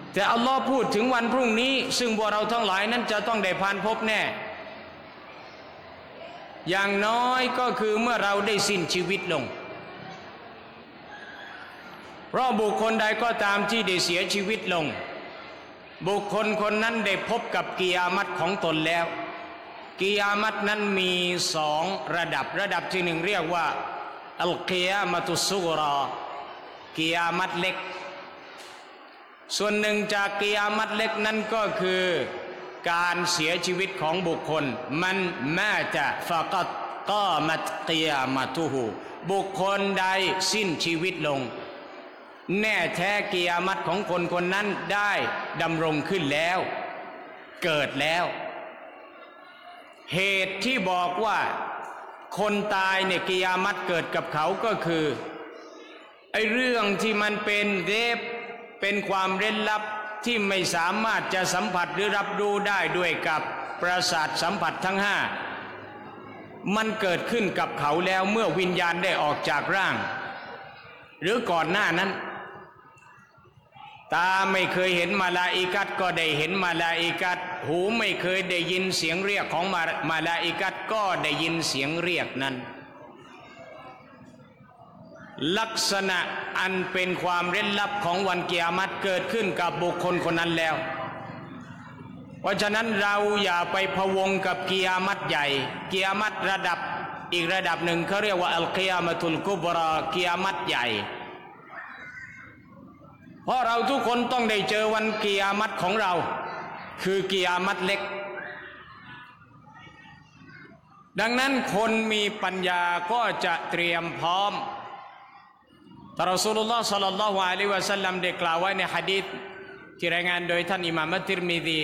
แต่อัลลอฮ์พูดถึงวันพรุ่งนี้ซึ่งพวกเราทั้งหลายนั้นจะต้องได้ผ่านพบแน่อย่างน้อยก็คือเมื่อเราได้สิ้นชีวิตลงเพราะบุคคลใดก็ตามที่ได้เสียชีวิตลงบุคคลคนนั้นได้พบกับกิยามัตของตนแล้วกิยามัตนั้นมีสองระดับที่หนึ่งเรียกว่าอัลกิยามะตุสซุกรากิยามัตเล็กส่วนหนึ่งจากกิยามัตเล็กนั้นก็คือการเสียชีวิตของบุคคลมันมาจะฟะกัดกอมัตกิยามะตุฮูบุคคลใดสิ้นชีวิตลงแน่แท้กิยามัตของคนคนนั้นได้ดำรงขึ้นแล้วเกิดแล้วเหตุที่บอกว่าคนตายเนี่ยกิยามัตเกิดกับเขาก็คือไอ้เรื่องที่มันเป็นเป็นความเร้นลับที่ไม่สามารถจะสัมผัสหรือรับรู้ได้ด้วยกับประสาทสัมผัสทั้งห้ามันเกิดขึ้นกับเขาแล้วเมื่อวิญญาณได้ออกจากร่างหรือก่อนหน้านั้นตาไม่เคยเห็นมาลาอิกัตก็ได้เห็นมาลาอิกัตหูไม่เคยได้ยินเสียงเรียกของมาลาอิกัตก็ได้ยินเสียงเรียกนั้นลักษณะอันเป็นความเร้นลับของวันกิยามัตเกิดขึ้นกับบุคคลคนนั้นแล้วเพราะฉะนั้นเราอย่าไปพะวงกับกิยามัตใหญ่กิยามัตระดับอีกระดับหนึ่งเขาเรียกว่าอัลกิยามะตุลกุบรากิยามัตใหญ่เพราะเราทุกคนต้องได้เจอวันกิยามัตของเราคือกิยามัตเล็กดังนั้นคนมีปัญญาก็จะเตรียมพร้อมท่านรอซูลุลลอฮ์ ศ็อลลัลลอฮุอะลัยฮิวะซัลลัมได้กล่าวไว้ในหะดีษที่รายงานโดยท่านอิหม่ามอัตติรมิซี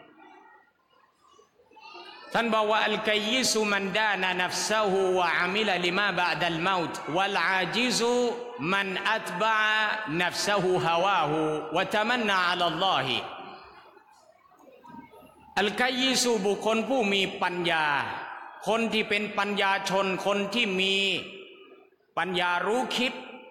ท่านบอกว่าอัลกัยยิซุมันดานะนัฟซะฮูวะอามิลลิมาบะดัลเมาต์วัลอาจิซุมันอัตบะนัฟซะฮูฮาวาฮูวะตะมันนาอะลัลลอฮิอัลกัยยิซุบุคคลผู้มีปัญญาคนที่เป็นปัญญาชนคนที่มีปัญญารู้คิด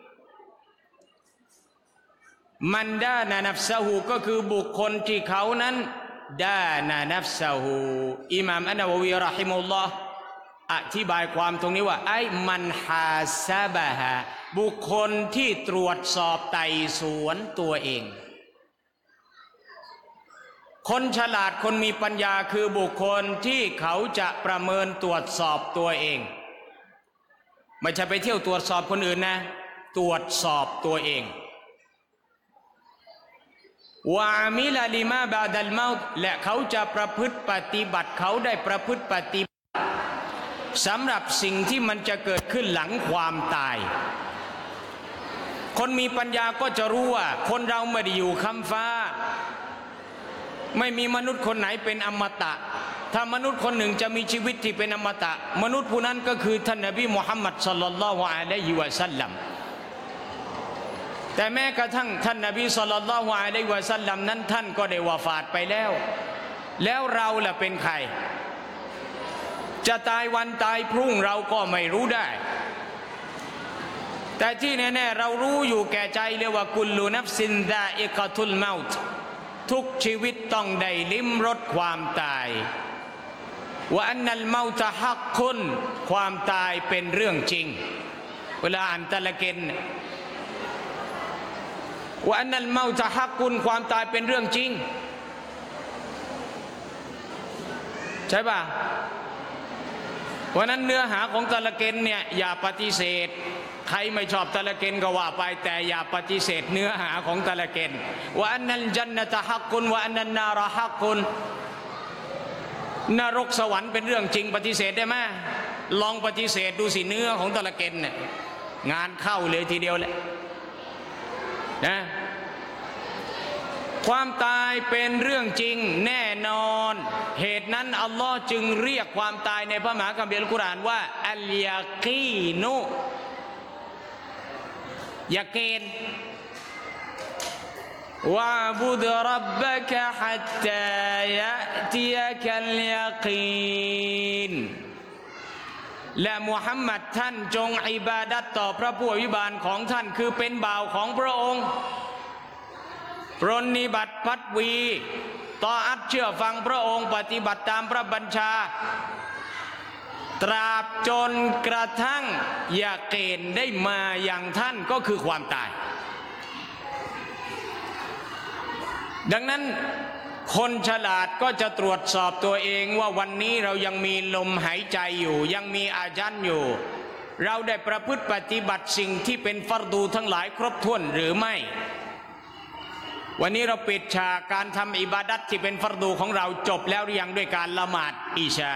มันดานะนัฟซะฮูก็คือบุคคลที่เขานั้นดานะนัฟซะฮูอิหม่ามอันนะวะวีเราะฮิมุลลอฮ์อธิบายความตรงนี้ว่าไอ้มันฮาซะบะฮะบุคคลที่ตรวจสอบไต่สวนตัวเองคนฉลาดคนมีปัญญาคือบุคคลที่เขาจะประเมินตรวจสอบตัวเองไม่ใช่ไปเที่ยวตรวจสอบคนอื่นนะตรวจสอบตัวเองวะอามิลลิมาบะดัลเมาต์และเขาจะประพฤติปฏิบัติเขาได้ประพฤติปฏิบัติสำหรับสิ่งที่มันจะเกิดขึ้นหลังความตายคนมีปัญญาก็จะรู้ว่าคนเราไม่ได้อยู่ค้ำฟ้าไม่มีมนุษย์คนไหนเป็นอมตะถ้ามนุษย์คนหนึ่งจะมีชีวิตที่เป็นอมตะมนุษย์ผู้นั้นก็คือท่านนบีมุฮัมมัดศ็อลลัลลอฮุอะลัยฮิวะซัลลัมแต่แม้กระทั่งท่านนบีศ็อลลัลลอฮุอะลัยฮิวะซัลลัมนั้นท่านก็ได้วะฟาตไปแล้วเราล่ะเป็นใครจะตายวันตายพรุ่งเราก็ไม่รู้ได้แต่ที่แน่ๆเรารู้อยู่แก่ใจเลยว่ากุลลุนัฟซินซาอิกะตุลเมาต์ทุกชีวิตต้องได้ลิ้มรสความตายว่าอันนัลเมาตะฮักกุนความตายเป็นเรื่องจริงเวลาอ่านตะละเกนว่าอันนัลเมาตะฮักกุนความตายเป็นเรื่องจริงใช่ป่ะเพราะนั้นเนื้อหาของตะละเกนเนี่ยอย่าปฏิเสธใครไม่ชอบตะละเกนก็ว่าไปแต่อย่าปฏิเสธเนื้อหาของตะละเกนว่าอันนัลญันนะตะฮักกุนว่าอันนันนารฮักกุนนรกสวรรค์เป็นเรื่องจริงปฏิเสธได้ไหมลองปฏิเสธดูสิเนื้อของตะละเกนเนี่ยงานเข้าเลยทีเดียวแหละนะความตายเป็นเรื่องจริงแน่นอนเหตุนั้นอัลลอฮ์จึงเรียกความตายในพระมหาคัมภีร์อัลกุรอานว่าอัลยากีนุยาเกนวะบุดรับบะกะฮัตตายะติยะกัลยากีนและมุฮัมมัดท่านจงอิบาดัตต่อพระผู้อภิบาลของท่านคือเป็นบ่าวของพระองค์ปรนนิบัติพัดวีต่ออัดเชื่อฟังพระองค์ปฏิบัติตามพระบัญชาตราบจนกระทั่งยาเกณฑ์ได้มาอย่างท่านก็คือความตายดังนั้นคนฉลาดก็จะตรวจสอบตัวเองว่าวันนี้เรายังมีลมหายใจอยู่ยังมีอาญันอยู่เราได้ประพฤติปฏิบัติสิ่งที่เป็นฟัรดูทั้งหลายครบถ้วนหรือไม่วันนี้เราปิดฉากการทำอิบาดัตที่เป็นฟัรดูของเราจบแล้วหรือยังด้วยการละหมาดอิชา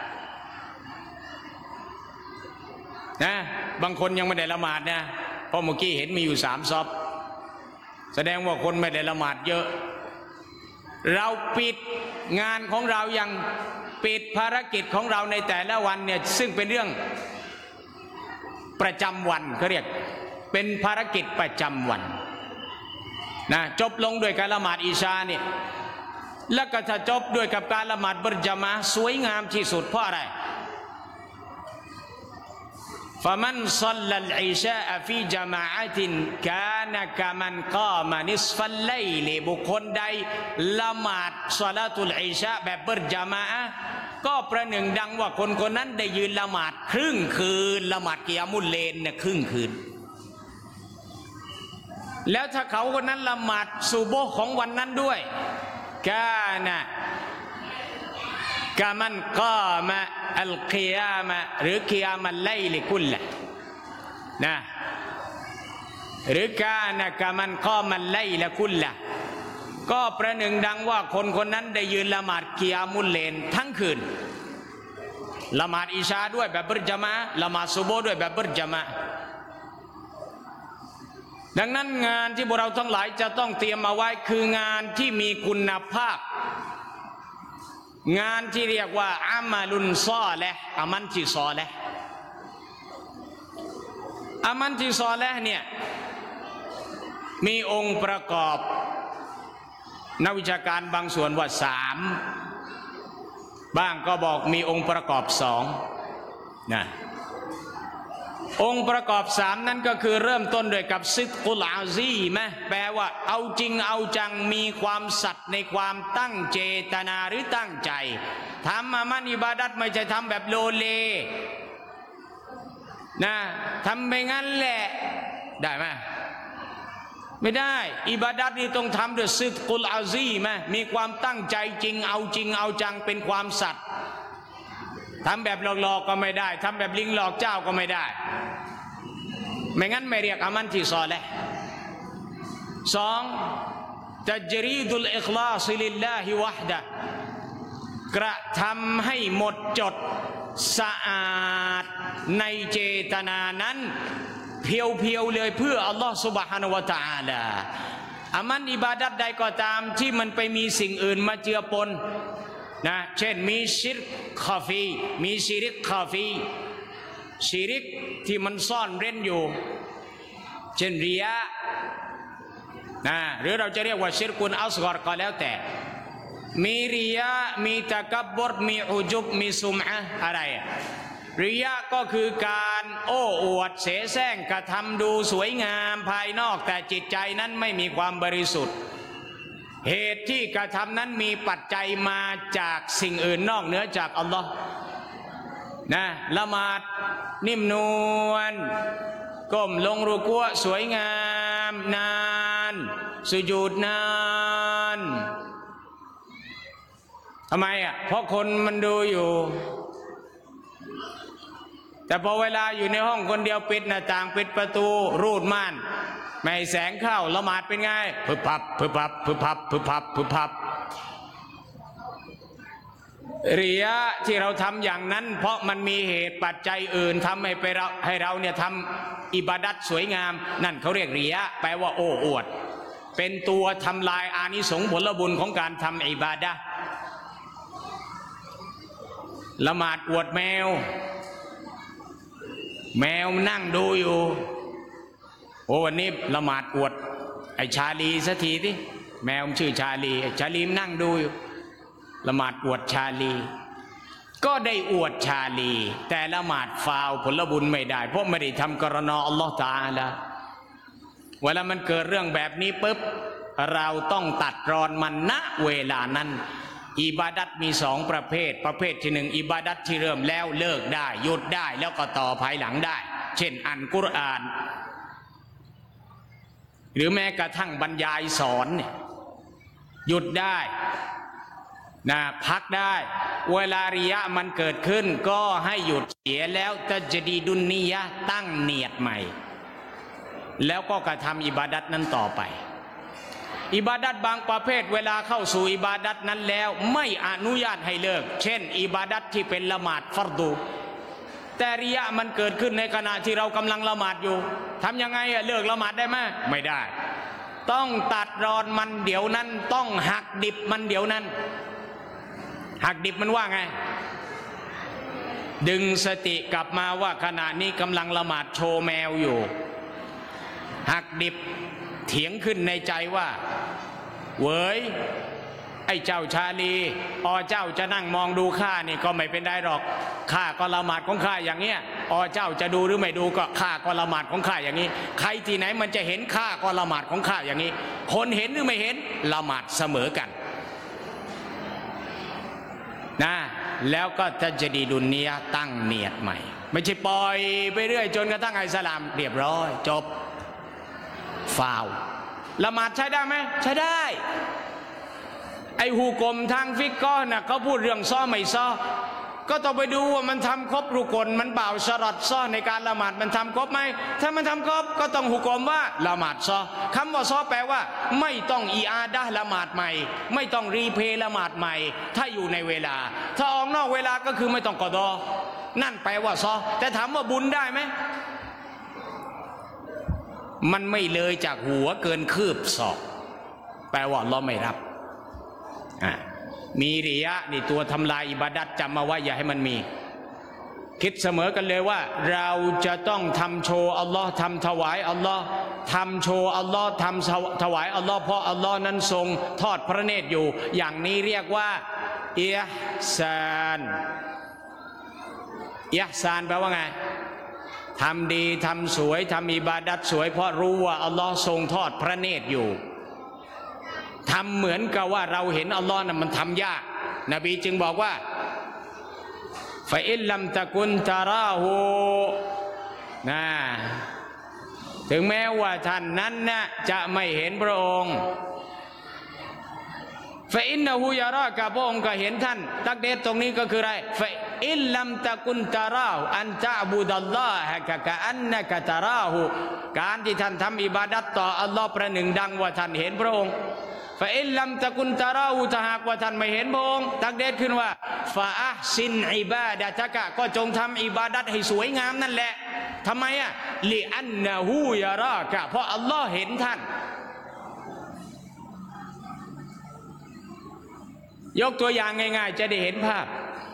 นะบางคนยังไม่ได้ละหมาดนะเพราะเมื่อกี้เห็นมีอยู่3 ซอฟแสดงว่าคนไม่ได้ละหมาดเยอะเราปิดงานของเรายังปิดภารกิจของเราในแต่ละวันเนี่ยซึ่งเป็นเรื่องประจำวันเขาเรียกเป็นภารกิจประจำวันนะจบลงด้วยการละหมาดอิชาเนี่ยแล้วก็จะจบด้วยกับการละหมาดบัรญะมาสวยงามที่สุดเพราะอะไรفمن صلى العشاء في جماعة كان كمن قام نصف الليل บุคคลใดละหมาดศอลาตุลอิชาแบบบัรญะมาอะห์ก็ประหนึ่งดังว่าคนคนนั้นได้ยืนละหมาดครึ่งคืนละหมาดกิยามุลเลลเนี่ยครึ่งคืนแล้วถ้าเขาคนนั้นละหมาดซุบฮ์ของวันนั้นด้วยกานะกามันกามะอัลกิยามะหรือกิยามัลไลลิกุลละนะหรือกานะกามันกามัลไลลิกุลละก็ประหนึ่งดังว่าคนคนนั้นได้ยืนละหมาดกิยามุลเลลทั้งคืนละหมาดอิชาด้วยแบบบัรญะมาอะห์ละหมาดซุบฮ์ด้วยแบบบัรญะมาอะห์ดังนั้นงานที่พวกเราทั้งหลายจะต้องเตรียมเอาไว้คืองานที่มีคุณภาพงานที่เรียกว่าอามัลุนซอลิฮ์อามันที่ซอลิฮ์อามันที่ซอลิฮ์เนี่ยมีองค์ประกอบนักวิชาการบางส่วนว่า3บ้างก็บอกมีองค์ประกอบ2นะองค์ประกอบ3นั้นก็คือเริ่มต้นด้วยกับซิดกุลอาซีมะแปลว่าเอาจริงเอาจังมีความสัตย์ในความตั้งเจตนาหรือตั้งใจทำอามันอิบาดัตไม่ใช่ทำแบบโลเลนะทำไปงั้นแหละได้ไหมไม่ได้อิบาดัตนี่ต้องทำด้วยซิดกุลอาซีมะมีความตั้งใจจริงเอาจังเป็นความสัตย์ทำแบบหลอกๆก็ไม่ได้ทำแบบลิงหลอกเจ้าก็ไม่ได้ไม่งั้นไม่เรียกอามันที่ซอลิฮ์2ตัจรีดุลอิคลาซิลิลลาฮิวะฮดะห์กระทำให้หมดจดสะอาดในเจตนานั้นเพียวๆเลยเพื่ออัลลอฮฺซุบฮานะฮูวะตะอาลาอามันอิบาดัตใดก็ตามที่มันไปมีสิ่งอื่นมาเจือปนนะเช่นมีชิรกคาฟีมีชิริกคาฟีชิริกที่มันซ่อนเร้นอยู่เช่นริยะนะหรือเราจะเรียกว่าชิรกุนอัศฆอรก็แล้วแต่มีริยะมีตะกับบรมีอุจุบมีซุมอะห์อะไรริยะก็คือการโอ้อวดเสแสร้งกระทำดูสวยงามภายนอกแต่จิตใจนั้นไม่มีความบริสุทธิ์เหตุที่กระทำนั้นมีปัจจัยมาจากสิ่งอื่นนอกเหนือจากอัลลอฮ์นะละหมาดนิ่มนวลก้มลงรุกูะสวยงามนานสุญูดนานทำไมอ่ะเพราะคนมันดูอยู่แต่พอเวลาอยู่ในห้องคนเดียวปิดหน้าต่างปิดประตูรูดม่านไม่ให้แสงเข้าละหมาดเป็นไงพึบพับพึบพับพึบพับพึบพับพึบพับริยะที่เราทำอย่างนั้นเพราะมันมีเหตุปัจจัยอื่นทำให้เราเนี่ยทำอิบาดัตสวยงามนั่นเขาเรียกริยะแปลว่าโอ้อวดเป็นตัวทำลายอานิสงส์ผลบุญของการทำอิบาดะห์ละหมาดอวดแมวนั่งดูอยู่โอ้วันนี้ละหมาดอวดไอ้ชาลีสักทีที่แมวชื่อชาลีชาลีนั่งดูอยู่ละหมาดอวดชาลีก็ได้อวดชาลีแต่ละหมาดฟาวผลบุญไม่ได้เพราะไม่ได้ทำกรณออัลลอฮฺตะอาลาเวลามันเกิดเรื่องแบบนี้ปุ๊บเราต้องตัดรอนมันณเวลานั้นอิบาดัตมีสองประเภทที่หนึ่งอิบาดัตที่เริ่มแล้วเลิกได้หยุดได้แล้วก็ต่อภายหลังได้เช่นอ่านกุรอานหรือแม้กระทั่งบรรยายสอนเนี่ยหยุดได้นะพักได้เวลาริยะมันเกิดขึ้นก็ให้หยุดเสียแล้วตัจดีดุนนียะตั้งเนียดใหม่แล้วก็กระทำอิบาดัตนั้นต่อไปอิบาดัตบางประเภทเวลาเข้าสู่อิบาดัตนั้นแล้วไม่อนุญาตให้เลิกเช่นอิบาดัตที่เป็นละหมาดฟัรดูแต่ริยะมันเกิดขึ้นในขณะที่เรากำลังละหมาดอยู่ทำยังไงเลิกละหมาดได้ไหมไม่ได้ต้องตัดรอนมันเดี๋ยวนั้นต้องหักดิบมันเดี๋ยวนั้นหักดิบมันว่าไงดึงสติกลับมาว่าขณะนี้กำลังละหมาดโชว์แมวอยู่หักดิบเถียงขึ้นในใจว่าเว้ยไอ้เจ้าชาลีเจ้าจะนั่งมองดูข้านี่ก็ไม่เป็นได้หรอกข้าก็ละหมาดของข้าอย่างเงี้ยเจ้าจะดูหรือไม่ดูก็ข้าก็ละหมาดของข้าอย่างนี้ใครที่ไหนมันจะเห็นข้าก็ละหมาดของข้าอย่างนี้คนเห็นหรือไม่เห็นละหมาดเสมอกันนะแล้วก็จะดีดุนเนียตั้งเนียดใหม่ไม่ใช่ปล่อยไปเรื่อยจนกระทั่งอิสลามเรียบร้อยจบฟาวละหมาดใช้ได้ไหมใช้ได้ไอ้ฮูกมทางฟิกก็น่ะเขาพูดเรื่องซ้อไม่ซ้อก็ต้องไปดูว่ามันทำครบรุกลมันบ่าวชรัดซ้อในการละหมาดมันทำครบไหมถ้ามันทำครบก็ต้องฮูกมว่าละหมาดซ้อคำว่าซ้อแปลว่าไม่ต้องอีอาดะห์ละหมาดใหม่ไม่ต้องรีเพย์ละหมาดใหม่ถ้าอยู่ในเวลาถ้าออกนอกเวลาก็คือไม่ต้องกอฎอนั่นแปลว่าซ้อแต่ถามว่าบุญได้ไหมมันไม่เลยจากหัวเกินคืบศอกแปลว่าเราไม่รับมีริยะนี่ตัวทำลายอิบาดัตจำมาไว้อย่าให้มันมีคิดเสมอกันเลยว่าเราจะต้องทำโชว์อัลลอฮ์ทำถวายอัลลอฮ์ทำโชว์อัลลอฮ์ทำถวายอัลลอฮ์เพราะอัลลอฮ์นั้นทรงทอดพระเนตรอยู่อย่างนี้เรียกว่าอิห์ซานอิห์ซานแปลว่าไงทำดีทำสวยทำอิบาดัตสวยเพราะรู้ว่าอัลลอฮ์ทรงทอดพระเนตรอยู่ทำเหมือนกับว่าเราเห็นอัลลอฮ์น่ะมันทำยากนบีจึงบอกว่าฟาอิลลัมตะกุนตาราหูนะถึงแม้ว่าท่านนั้นนะจะไม่เห็นพระองค์ฟาอินนะฮูยารากะพระองค์ก็เห็นท่านตักเดชตรงนี้ก็คืออะไรฟาอิลลัมตะกุนตาราหูอันตะบุดัลลอฮะกะอันนะกะตาราหูการที่ท่านทำอิบาดัตต่ออัลลอฮ์ประหนึ่งดังว่าท่านเห็นพระองค์ฟาอิลลัมตะกุนตาราหูถ้าหากว่าท่านไม่เห็นพระองค์ตักเดชขึ้นว่าฟาอัห์ซินอิบาดะตะกะก็จงทำอิบาดัตให้สวยงามนั่นแหละทำไมลิอันนะฮูยารากะเพราะอัลลอฮ์เห็นท่านยกตัวอย่างง่ายๆจะได้เห็นภาพ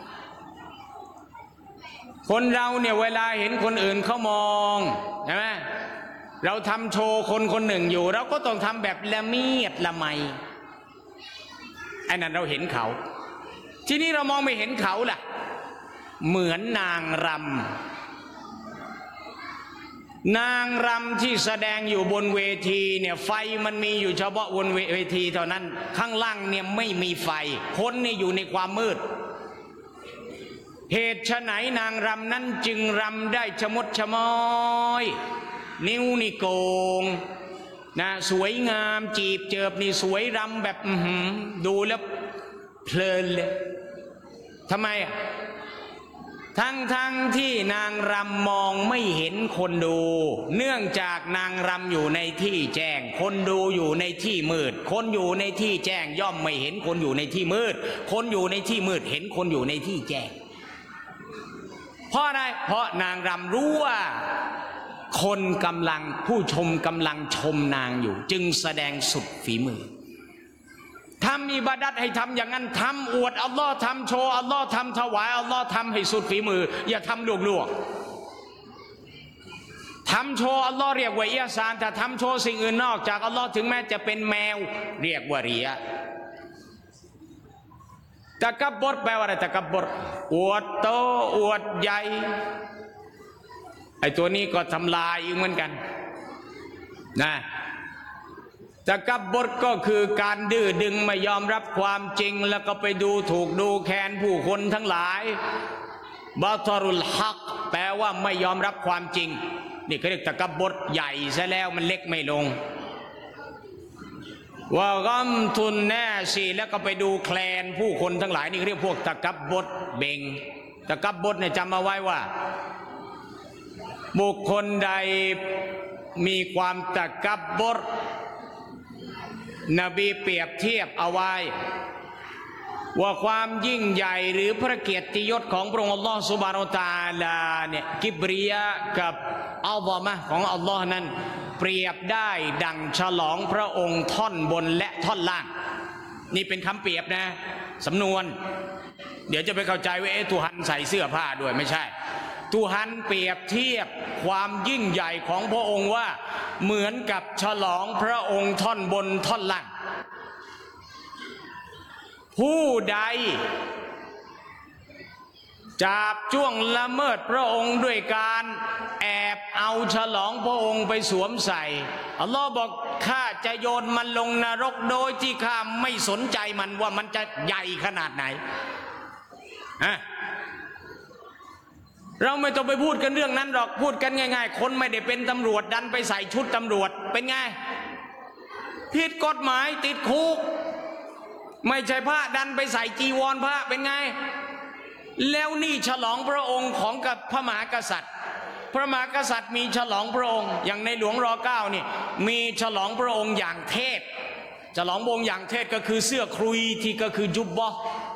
คนเราเนี่ยเวลาเห็นคนอื่นเขามองใช่ไหมเราทำโชว์คนคนหนึ่งอยู่เราก็ต้องทำแบบละเมียดละไมไอ้นั่นเราเห็นเขาทีนี้เรามองไม่เห็นเขาล่ะเหมือนนางรำที่แสดงอยู่บนเวทีเนี่ยไฟมันมีอยู่เฉพาะบนเวทีเท่านั้นข้างล่างเนี่ยไม่มีไฟคนนี่อยู่ในความมืดเหตุไฉนนางรำนั้นจึงรำได้ชะมดชะม้อยนิ้วนี่โกงนะสวยงามจีบเจิบนี่สวยรำแบบดูแล้วเพลินเลยทำไมทั้งที่นางรำมองไม่เห็นคนดูเนื่องจากนางรำอยู่ในที่แจ้งคนดูอยู่ในที่มืดคนอยู่ในที่แจ้งย่อมไม่เห็นคนอยู่ในที่มืดคนอยู่ในที่มืดเห็นคนอยู่ในที่แจ้งเพราะอะไรเพราะนางรำรู้ว่าคนกำลังผู้ชมกำลังชมนางอยู่จึงแสดงสุดฝีมือทำอิบาดัตให้ทำอย่างนั้นทำอวดอัลลอฮ์ทำโชว์อัลลอฮ์ทำถวายอัลลอฮ์ทำให้สุดฝีมืออย่าทำลวกทำโชว์อัลลอฮ์เรียกว่าอิห์ซานแต่ทำโชว์สิ่งอื่นนอกจากอัลลอฮ์ถึงแม้จะเป็นแมวเรียกว่าริยะตะกับบรแปลว่าอะไรตะกับบรอวดโตอวดใหญ่ไอ้ตัวนี้ก็ทำลายอยู่เหมือนกันนะตะกับบรก็คือการดื้อดึงไม่ยอมรับความจริงแล้วก็ไปดูถูกดูแคลนผู้คนทั้งหลายบาตรุลฮักแปลว่าไม่ยอมรับความจริงนี่เขาเรียกตะกับบรใหญ่ซะแล้วมันเล็กไม่ลงว่ากัมทุนแน่สิแล้วก็ไปดูแคลนผู้คนทั้งหลายนี่เรียกพวกตะกับบรเบ่งตะกับบรเนี่ยจำเอาไว้ว่าบุคคลใดมีความตะกับบรนบีเปรียบเทียบเอาไว้ว่าความยิ่งใหญ่หรือพระเกียรติยศของพระองค์อัลลอฮฺซุบฮานะฮูวะตะอาลาเนี่ยกิบริยะกับอัลลอฮ์ของอัลลอฮ์นั้นเปรียบได้ดังฉลองพระองค์ท่อนบนและท่อนล่างนี่เป็นคำเปรียบนะสำนวนเดี๋ยวจะไปเข้าใจว่าตุฮันใส่เสื้อผ้าด้วยไม่ใช่ตุฮันเปรียบเทียบความยิ่งใหญ่ของพระองค์ว่าเหมือนกับฉลองพระองค์ท่อนบนท่อนล่างผู้ใดจับจ้วงละเมิดพระองค์ด้วยการแอบเอาฉลองพระองค์ไปสวมใส่อัลลอฮ์บอกข้าจะโยนมันลงนรกโดยที่ข้าไม่สนใจมันว่ามันจะใหญ่ขนาดไหนเราไม่ต้องไปพูดกันเรื่องนั้นหรอกพูดกันง่ายๆคนไม่ได้เป็นตำรวจดันไปใส่ชุดตำรวจเป็นไงผิดกฎหมายติดคุกไม่ใช่พระดันไปใส่จีวรพระเป็นไงแล้วนี่ฉลองพระองค์ของกับพระมหากษัตริย์พระมหากษัตริย์มีฉลองพระองค์อย่างในหลวงร.9นี่มีฉลองพระองค์อย่างเทศฉลองพระองค์อย่างเทศก็คือเสื้อครุยที่ก็คือจุบบะ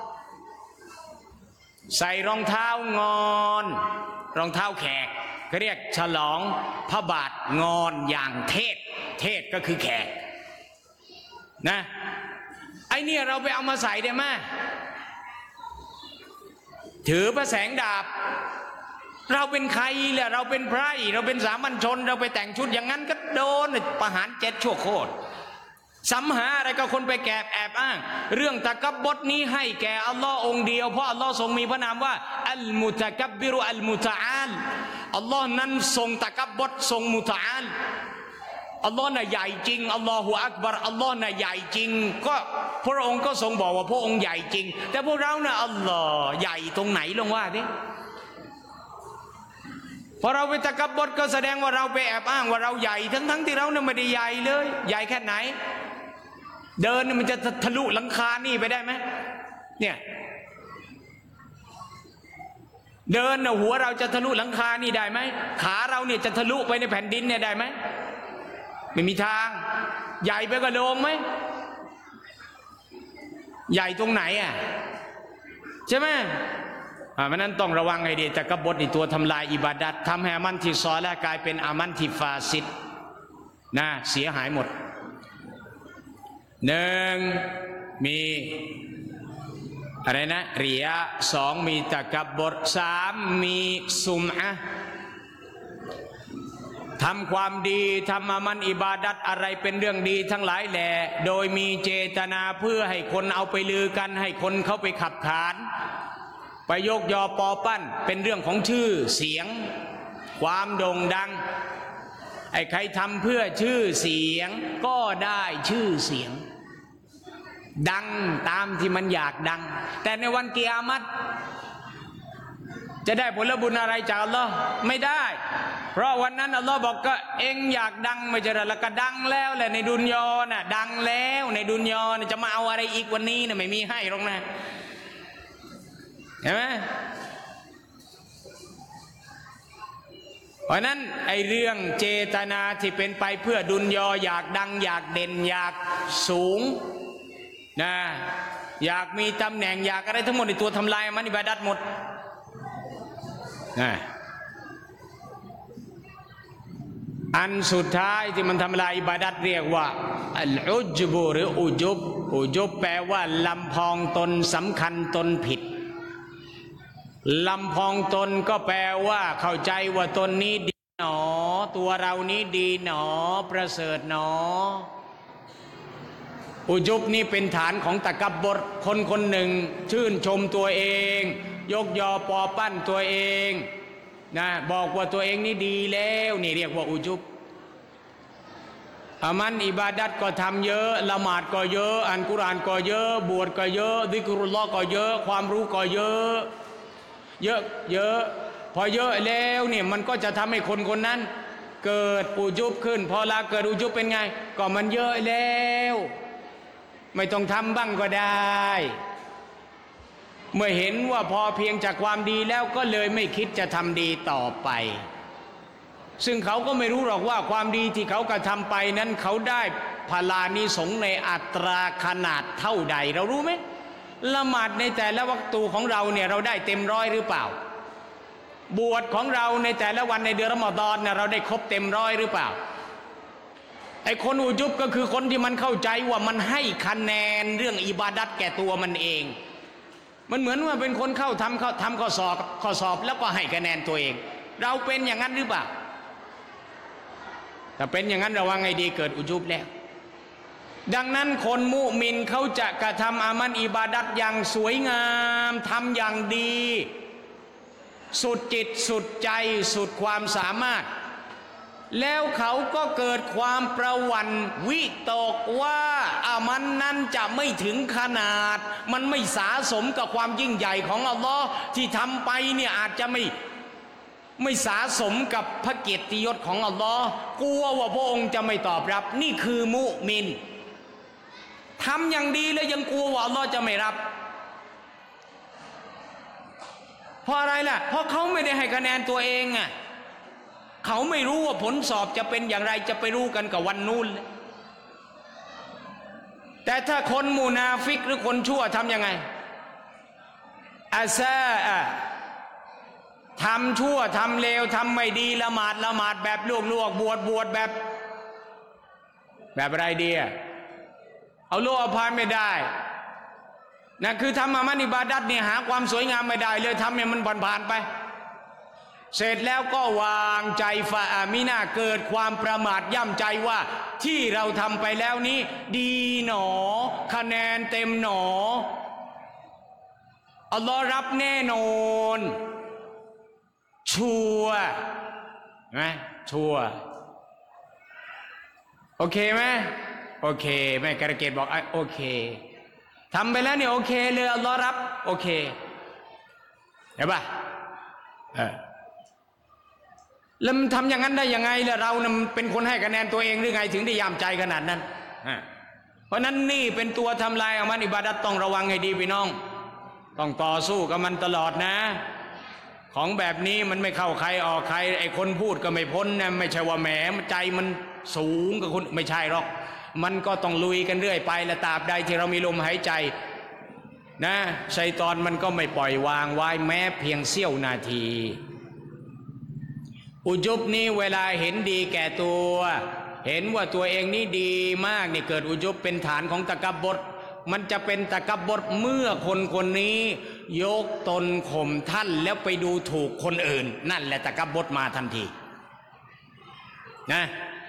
ใส่รองเท้างอนรองเท้าแขกเขาเรียกฉลองพระบาทงอนอย่างเทศเทศก็คือแขกนะไอเนี่ยเราไปเอามาใส่ได้ไหมถือพระแสงดาบเราเป็นใครแหละเราเป็นไพร่เราเป็นสามัญชนเราไปแต่งชุดอย่างนั้นก็โดนประหาร7 ชั่วโคตรสัมหาอะไรก็คนไปแอบอ้างเรื่องตะกับบรนี้ให้แก่อัลลอฮ์องเดียวเพราะอัลลอฮ์ทรงมีพระนามว่าอัลมุตะกับบบิรุอัลมุตะอาลอัลลอฮ์นั้นทรงตะกับบรทรงมุตะอาลอัลลอฮ์น่ะใหญ่จริงอัลลอฮฺอักบัรอัลลอฮ์น่ะใหญ่จริงก็พระองค์ก็ทรงบอกว่าพระองค์ใหญ่จริงแต่พวกเราน่ะอัลลอฮ์ใหญ่ตรงไหนลงว่าดิพอเราไปตะกับบรก็แสดงว่าเราไปแอบอ้างว่าเราใหญ่ทั้งที่เราเนี่ยไม่ได้ใหญ่เลยใหญ่แค่ไหนเดินมันจะทะลุหลังคานี่ไปได้ไหมเนี่ยเดินน่ะหัวเราจะทะลุหลังคานี่ได้ไหมขาเราเนี่ยจะทะลุไปในแผ่นดินเนี่ยได้ไหมไม่มีทางใหญ่ไปกว่าโดมไหมใหญ่ตรงไหนอ่ะใช่ไหมเพราะนั้นต้องระวังให้ดีตะกับบรนี่ตัวทำลายอิบาดัตทำให้อามันที่ซอและกลายเป็นอามันที่ฟาซิดนะเสียหายหมด1มีอะไรนะริยะ2มีตะกับบร3มีซุมอะทำความดีทำอามันอิบาดัตอะไรเป็นเรื่องดีทั้งหลายแหล่โดยมีเจตนาเพื่อให้คนเอาไปลือกันให้คนเข้าไปขับขานไปยกยอปอปั้นเป็นเรื่องของชื่อเสียงความโด่งดังไอ้ใครทำเพื่อชื่อเสียงก็ได้ชื่อเสียงดังตามที่มันอยากดังแต่ในวันกิยามัตจะได้ผลบุญอะไรจากอัลลอฮ์ไม่ได้เพราะวันนั้นอัลลอฮ์บอกก็เองอยากดังไม่ใช่หรอแล้วก็ดังแล้วแหละในดุนยอน่ะดังแล้วในดุนยอน่ะจะมาเอาอะไรอีกวันนี้น่ะไม่มีให้หรอกนะเห็นไหมเพราะนั้นไอ้เรื่องเจตนาที่เป็นไปเพื่อดุนยออยากดังอยากเด่นอยากสูงนะอยากมีตำแหน่งอยากอะไรทั้งหมดในตัวทำลายมันอิบาดัตหมดนะอันสุดท้ายที่มันทำลายอิบาดัตเรียกว่าอัลอุจบุหรืออุจุบแปลว่าลำพองตนสำคัญตนผิดลำพองตนก็แปลว่าเข้าใจว่าตนนี้ดีหนอตัวเรานี้ดีหนอประเสริฐหนออุจุบนี่เป็นฐานของตะกับบรคนหนึ่งชื่นชมตัวเองยกยอปอปั้นตัวเองนะบอกว่าตัวเองนี่ดีแล้วนี่เรียกว่าอุจุบอามันอิบาดัตก็ทำเยอะละหมาดก็เยอะอ่านกุรอานก็เยอะบวชก็เยอะซิกรุลลอฮ์ก็เยอะความรู้ก็เยอะเยอะพอเยอะแล้วเนี่ยมันก็จะทำให้คนคนนั้นเกิดอุจุบขึ้นพอละเกิดอุจุบเป็นไงก็มันเยอะแล้วไม่ต้องทำบ้างก็ได้เมื่อเห็นว่าพอเพียงจากความดีแล้วก็เลยไม่คิดจะทำดีต่อไปซึ่งเขาก็ไม่รู้หรอกว่าความดีที่เขากระทำไปนั้นเขาได้พลานิสงส์ในอัตราขนาดเท่าใดเรารู้ไหมละหมาดในแต่ละวักตูของเราเนี่ยเราได้เต็มร้อยหรือเปล่าบวชของเราในแต่ละวันในเดือนรอมฎอนเนี่ยเราได้ครบเต็มร้อยหรือเปล่าไอ้คนอุจุบก็คือคนที่มันเข้าใจว่ามันให้คะแนนเรื่องอิบาดัตแก่ตัวมันเองมันเหมือนว่าเป็นคนเข้าทำข้อสอบแล้วก็ให้คะแนนตัวเองเราเป็นอย่างนั้นหรือเปล่าถ้าเป็นอย่างนั้นระวังให้ดีเกิดอุจุบแล้วดังนั้นคนมุมินเขาจะกระทำอามันอิบาดัตอย่างสวยงามทำอย่างดีสุดจิตสุดใจสุดความสามารถแล้วเขาก็เกิดความประหวั่นวิตกว่าอามันนั้นจะไม่ถึงขนาดมันไม่สาสมกับความยิ่งใหญ่ของอัลลอฮ์ที่ทำไปเนี่ยอาจจะไม่สาสมกับพระเกียรติยศของอัลลอฮ์กลัวว่าพระองค์จะไม่ตอบรับนี่คือมุมินทำอย่างดีแล้วยังกลัวว่าอัลลอฮ์จะไม่รับเพราะอะไรล่ะเพราะเขาไม่ได้ให้คะแนนตัวเองอ่ะเขาไม่รู้ว่าผลสอบจะเป็นอย่างไรจะไปรู้กันกับวันนู้นแต่ถ้าคนมุนาฟิกหรือคนชั่วทำยังไงอาซาทำชั่วทำเลวทำไม่ดีละหมาดแบบลวกบวชแบบอะไรดีเอาโลกอภัยไม่ได้นะคือทำอามันอิบาดัตเนี่ยหาความสวยงามไม่ได้เลยทำให้มันผ่านไปเสร็จแล้วก็วางใจฟาอามินาเกิดความประมาทย่ำใจว่าที่เราทำไปแล้วนี้ดีหนอคะแนนเต็มหนออัลลอฮ์รับแน่นอนชัวร์นะชัวร์โอเคไหมโอเคแม่กระเกตบอกโอเคทำไปแล้วเนี่ยโอเคเลยอัลลอฮ์รับโอเคเห็นป่ะแล้วมันทำอย่างนั้นได้ยังไงล่ะเรานะเป็นคนให้คะแนนตัวเองหรือไงถึงได้ยามใจขนาดนั้นเพราะนั้นนี่เป็นตัวทำลายอามันอิบาดัตต้องระวังให้ดีพี่น้องต้องต่อสู้กับมันตลอดนะของแบบนี้มันไม่เข้าใครออกใครไอ้คนพูดก็ไม่พ้นนะไม่ใช่ว่าแหมใจมันสูงกับคนไม่ใช่หรอกมันก็ต้องลุยกันเรื่อยไปและตราบใดที่เรามีลมหายใจนะชัยฏอนมันก็ไม่ปล่อยวางไว้แม้เพียงเสี้ยวนาทีอุจุบนี้เวลาเห็นดีแก่ตัวเห็นว่าตัวเองนี่ดีมากนี่เกิดอุจุบเป็นฐานของตะกับบรมันจะเป็นตะกับบรเมื่อคนนี้ยกตนข่มท่านแล้วไปดูถูกคนอื่นนั่นแหละตะกับบรมาทันทีนะ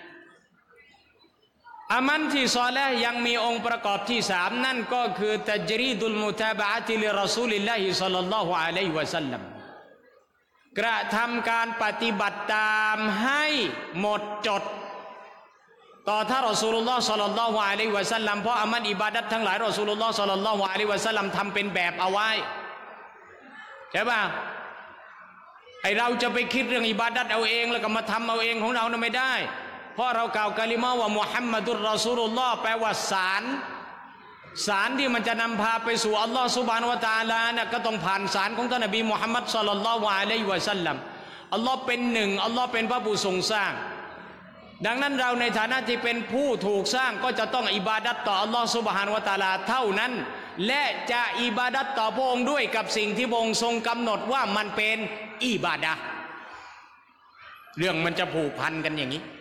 อามันที่ซอเลห์ยังมีองค์ประกอบที่สามนั่นก็คือตัจรีดุลมุตาบะอะติลิรอซูลิลลาฮิศ็อลลัลลอฮุอะลัยฮิวะซัลลัมกระทำการปฏิบัติตามให้หมดจดต่อท่านรอซูลุลลอฮ์ศ็อลลัลลอฮุอะลัยฮิวะซัลลัมเพราะอามันอิบาดัตทั้งหลายรอซูลุลลอฮ์ศ็อลลัลลอฮุอะลัยฮิวะซัลลัมทำเป็นแบบเอาไว้ใช่ป่ะไอเราจะไปคิดเรื่องอิบาดัตเอาเองแล้วก็มาทำเอาเองของเรานะไม่ได้เพราะเรากล่าวกะลิมะว่ามุฮัมมัดุรรอซูลุลลอฮ์แปลว่าสารที่มันจะนำพาไปสู่อัลลอฮ์ซุบฮานะฮูวะตะอาลาเนี่ยก็ต้องผ่านสารของท่านนบีมุฮัมมัดศ็อลลัลลอฮุอะลัยฮิวะซัลลัมอัลลอฮ์เป็นหนึ่งอัลลอฮ์เป็นพระผู้ทรงสร้างดังนั้นเราในฐานะที่เป็นผู้ถูกสร้างก็จะต้องอิบาดัตต่ออัลลอฮ์ซุบฮานะฮูวะตะอาลาเท่านั้นและจะอิบาดัตต่อพระองค์ด้วยกับสิ่งที่พระองค์ทรงกำหนดว่ามันเป็นอิบาดะห์เรื่องมันจะผูกพันกันอย่างนี้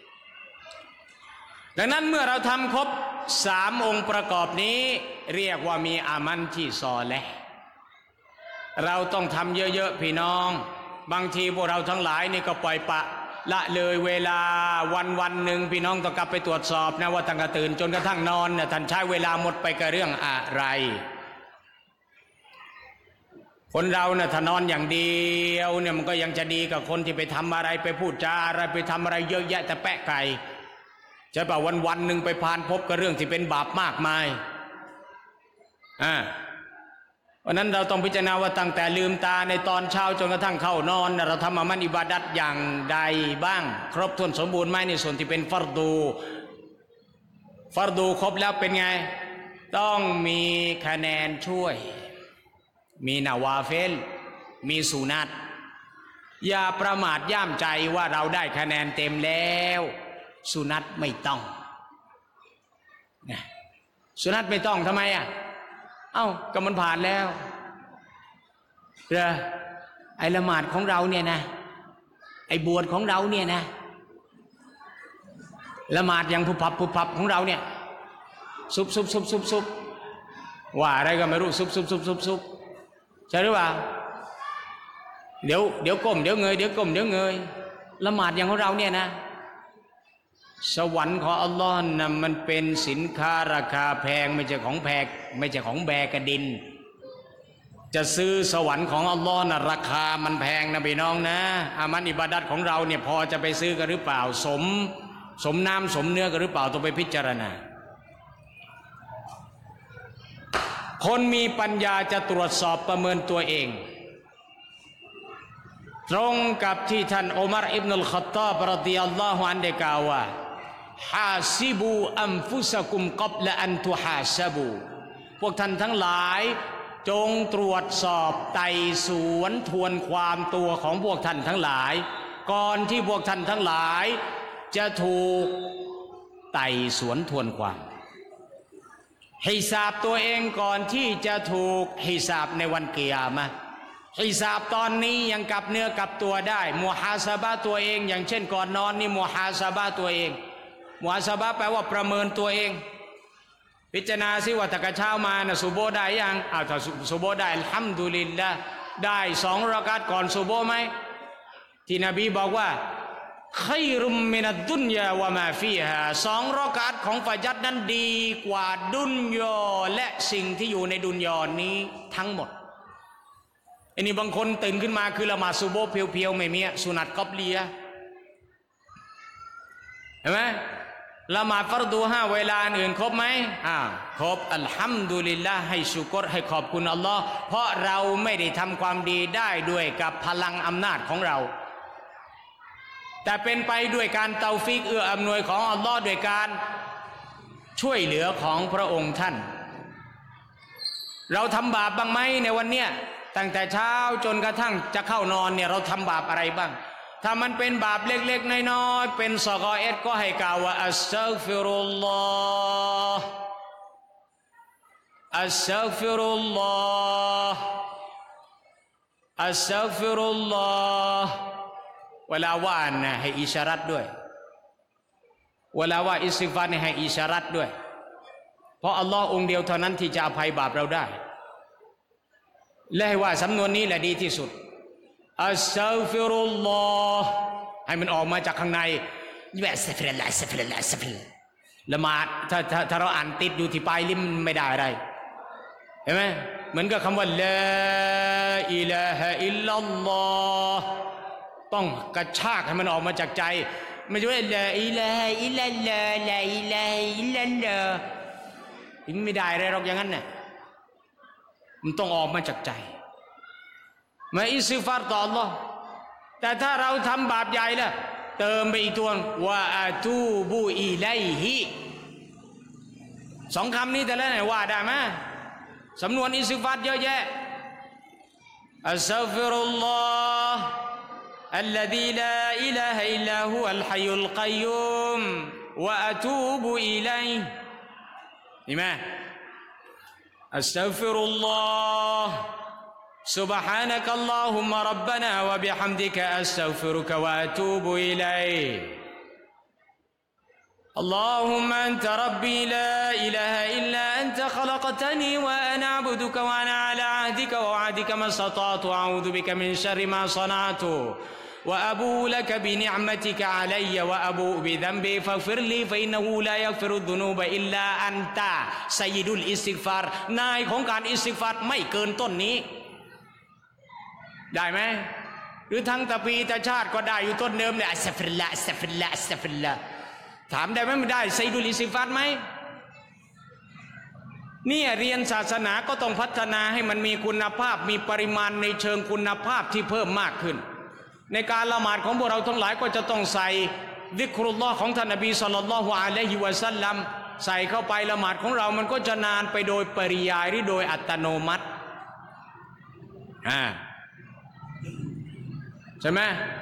ดังนั้นเมื่อเราทำครบ3องค์ประกอบนี้เรียกว่ามีอามันที่ซอเลห์เราต้องทำเยอะๆพี่น้องบางทีพวกเราทั้งหลายนี่ก็ปล่อยปะละเลยเวลาวันหนึ่งพี่น้องต้องกลับไปตรวจสอบนะว่าตั้งแต่ตื่นจนกระทั่งนอนเนี่ยท่านใช้เวลาหมดไปกับเรื่องอะไรคนเราเนี่ยถ้านอนอย่างเดียวเนี่ยมันก็ยังจะดีกับคนที่ไปทำอะไรไปพูดจาอะไรไปทำอะไรเยอะแยะแต่แปะไก่จช่ป่ะวันหนึ่งไปผ่านพบกับเรื่องที่เป็นบาปมากมายวันนั้นเราต้องพิจารณาว่าตั้งแต่ลืมตาในตอนเช้าจนกระทั่งเข้านอนเราทำอามัลอิบาดัตอย่างใดบ้างครบถ้วนสมบูรณ์ไหมในส่วนที่เป็นฟัรดูครบแล้วเป็นไงต้องมีคะแนนช่วยมีนาวาเฟลมีสุนัตอย่าประมาทย่ามใจว่าเราได้คะแนนเต็มแล้วสุนัตไม่ต้องสุนัตไม่ต้องทำไมก็มันผ่านแล้วไอ้ละหมาดของเราเนี่ยนะไอ้บวชของเราเนี่ยนะละหมาดอย่างผุบพับของเราเนี่ยซุบว่าอะไรก็ไม่รู้ซุบใช่หรือเปล่าเดี๋ยวก้มเดี๋ยวเงยเดี๋ยวก้มเดี๋ยวเงยละหมาดอย่างของเราเนี่ยนะสวรรค์ของอัลลอฮ์นะมันเป็นสินค้าราคาแพงไม่ใช่ของแพงไม่ใช่ของแบกระดินจะซื้อสวรรค์ของอัลลอฮ์นะราคามันแพงนะพี่น้องนะอามัลอิบาดัตของเราเนี่ยพอจะไปซื้อกันหรือเปล่าสมน้ำสมเนื้อกันหรือเปล่าต้องไปพิจารณาคนมีปัญญาจะตรวจสอบประเมินตัวเองตรงกับที่ท่านอุมัรอิบนุลค็อฏฏอบรอฎิยัลลอฮุอันฮุได้กล่าวว่าฮาซิบูอัมฟุซะกุมกับละอันตุฮาซะบูพวกท่านทั้งหลายจงตรวจสอบไต่สวนทวนความตัวของพวกท่านทั้งหลายก่อนที่พวกท่านทั้งหลายจะถูกไต่สวนทวนความฮิซาบตัวเองก่อนที่จะถูกฮิซาบในวันกิยามะห์ฮิซาบตอนนี้ยังกลับเนื้อกลับตัวได้มุฮาซาบะตัวเองอย่างเช่นก่อนนอนนี่มุฮาซาบะตัวเองมุฮาซาบะแปลว่าประเมินตัวเองพิจารณาสิว่าตะกะเช้ามานะซุโบได้ยังถ้าซุโบได้อัลฮัมดุลิลละห์ได้2 รอกาตก่อนซุโบไหมที่นบีบอกว่าขัยรุมมินัดดุนยาวะมาฟีฮา2 รอกาตของฟัจรนั้นดีกว่าดุนยาและสิ่งที่อยู่ในดุนยานี้ทั้งหมดอันนี้บางคนตื่นขึ้นมาคือละหมาดซุโบห์เพียวๆไม่มีสุนัตกอบเลียเห็นไหมละหมาดฟัรดู5 เวลาอื่นครบไหมครบอัลฮัมดุลิลละห์ให้ชุกรให้ขอบคุณอัลลอฮ์เพราะเราไม่ได้ทำความดีได้ด้วยกับพลังอำนาจของเราแต่เป็นไปด้วยการเตาฟิกเอื้ออำนวยของอัลลอฮ์ด้วยการช่วยเหลือของพระองค์ท่านเราทำบาปบ้างไหมในวันเนี้ยตั้งแต่เช้าจนกระทั่งจะเข้านอนเนี่ยเราทำบาปอะไรบ้างถ้ามันเป็นบาปเล็กๆน้อยๆเป็นซอกอเอตก็ให้กล่าวว่าอัสตัฆฟิรุลลอฮ์อัสตัฆฟิรุลลอฮ์อัสตัฆฟิรุลลอฮ์เวลาว่านะให้อิชารัตด้วยเวลาว่าอิสติฆฟารให้อิชารัตด้วยเพราะอัลลอฮ์องค์เดียวเท่านั้นที่จะอภัยบาปเราได้และให้ว่าสำนวนนี้แหละดีที่สุดอัสตัฆฟิรุลลอฮ์ให้มันออกมาจากข้างในอย่าอัสตัฆฟิรุลลอฮ์อัสตัฆฟิรุลลอฮ์อัสตัฆฟิรุลลอฮ์ละหมาดถ้าเราอ่านติดอยู่ที่ปลายลิ้นไม่ได้อะไรเห็นไหมเหมือนกับคำว่าลาอิลาฮะอิลลัลลอฮ์ต้องกระชากให้มันออกมาจากใจไม่ใช่ว่าลาอิลาฮะอิลลัลลอฮ์ลาอิลาฮะอิลลัลลอฮ์ไม่ได้อะไรหรอกอย่างนั้นน่ะมันต้องออกมาจากใจมาอิสติฆฟารต่อ Allah แต่ถ้าเราทำบาปใหญ่ล่ะเติมไปอีกตัวว่าอะตูบุอิลัยฮิ2 คำนี้แต่ละไหนว่าได้ไหมสำนวนอิสติฆฟารเยอะแยะอัสตัฆฟิรุลลอฮ์อัลลซีลาอิลาฮะอิลลาฮุอัลฮัยยุลกัยยุมวะอะตูบุอิลัยนี่มั้ยأستغفر الله سبحانك اللهم ربنا وبحمدك أستغفرك وأتوب إليك اللهم أنت ربي لا إله إلا أنت خلقتني وأنا عبدك وأنا على عهدك ووعدك ما استطعت أعوذ بك من شر ما صنعت وأبوء لك بنعمتك علي وأبوء بذنبي فاغفر لي فإنه لا يغفر الذنوب إلا أنت سيد الاستغفار นายของการอิสติฆฟารไม่เกินต้นนี้ได้ไหมหรือทั้งตะปีตะชาติก็ได้อยู่ต้นเดิมเลยอัสตัฆฟิรุลลอฮ์อัสตัฆฟิรุลลอฮ์อัสตัฆฟิรุลลอฮ์ถามได้ไหมไม่ได้ไซดุลอิสติฆฟารไหมเนี่ยเรียนศาสนาก็ต้องพัฒนาให้มันมีคุณภาพมีปริมาณในเชิงคุณภาพที่เพิ่มมากขึ้นในการละหมาดของพวกเราทั้งหลายก็จะต้องใส่ซิกรุลลอฮ์ของท่านนบีศ็อลลัลลอฮุอะลัยฮิวะซัลลัมใส่เข้าไปละหมาดของเรามันก็จะนานไปโดยปริยายหรือโดยอัตโนมัติใช่ไหม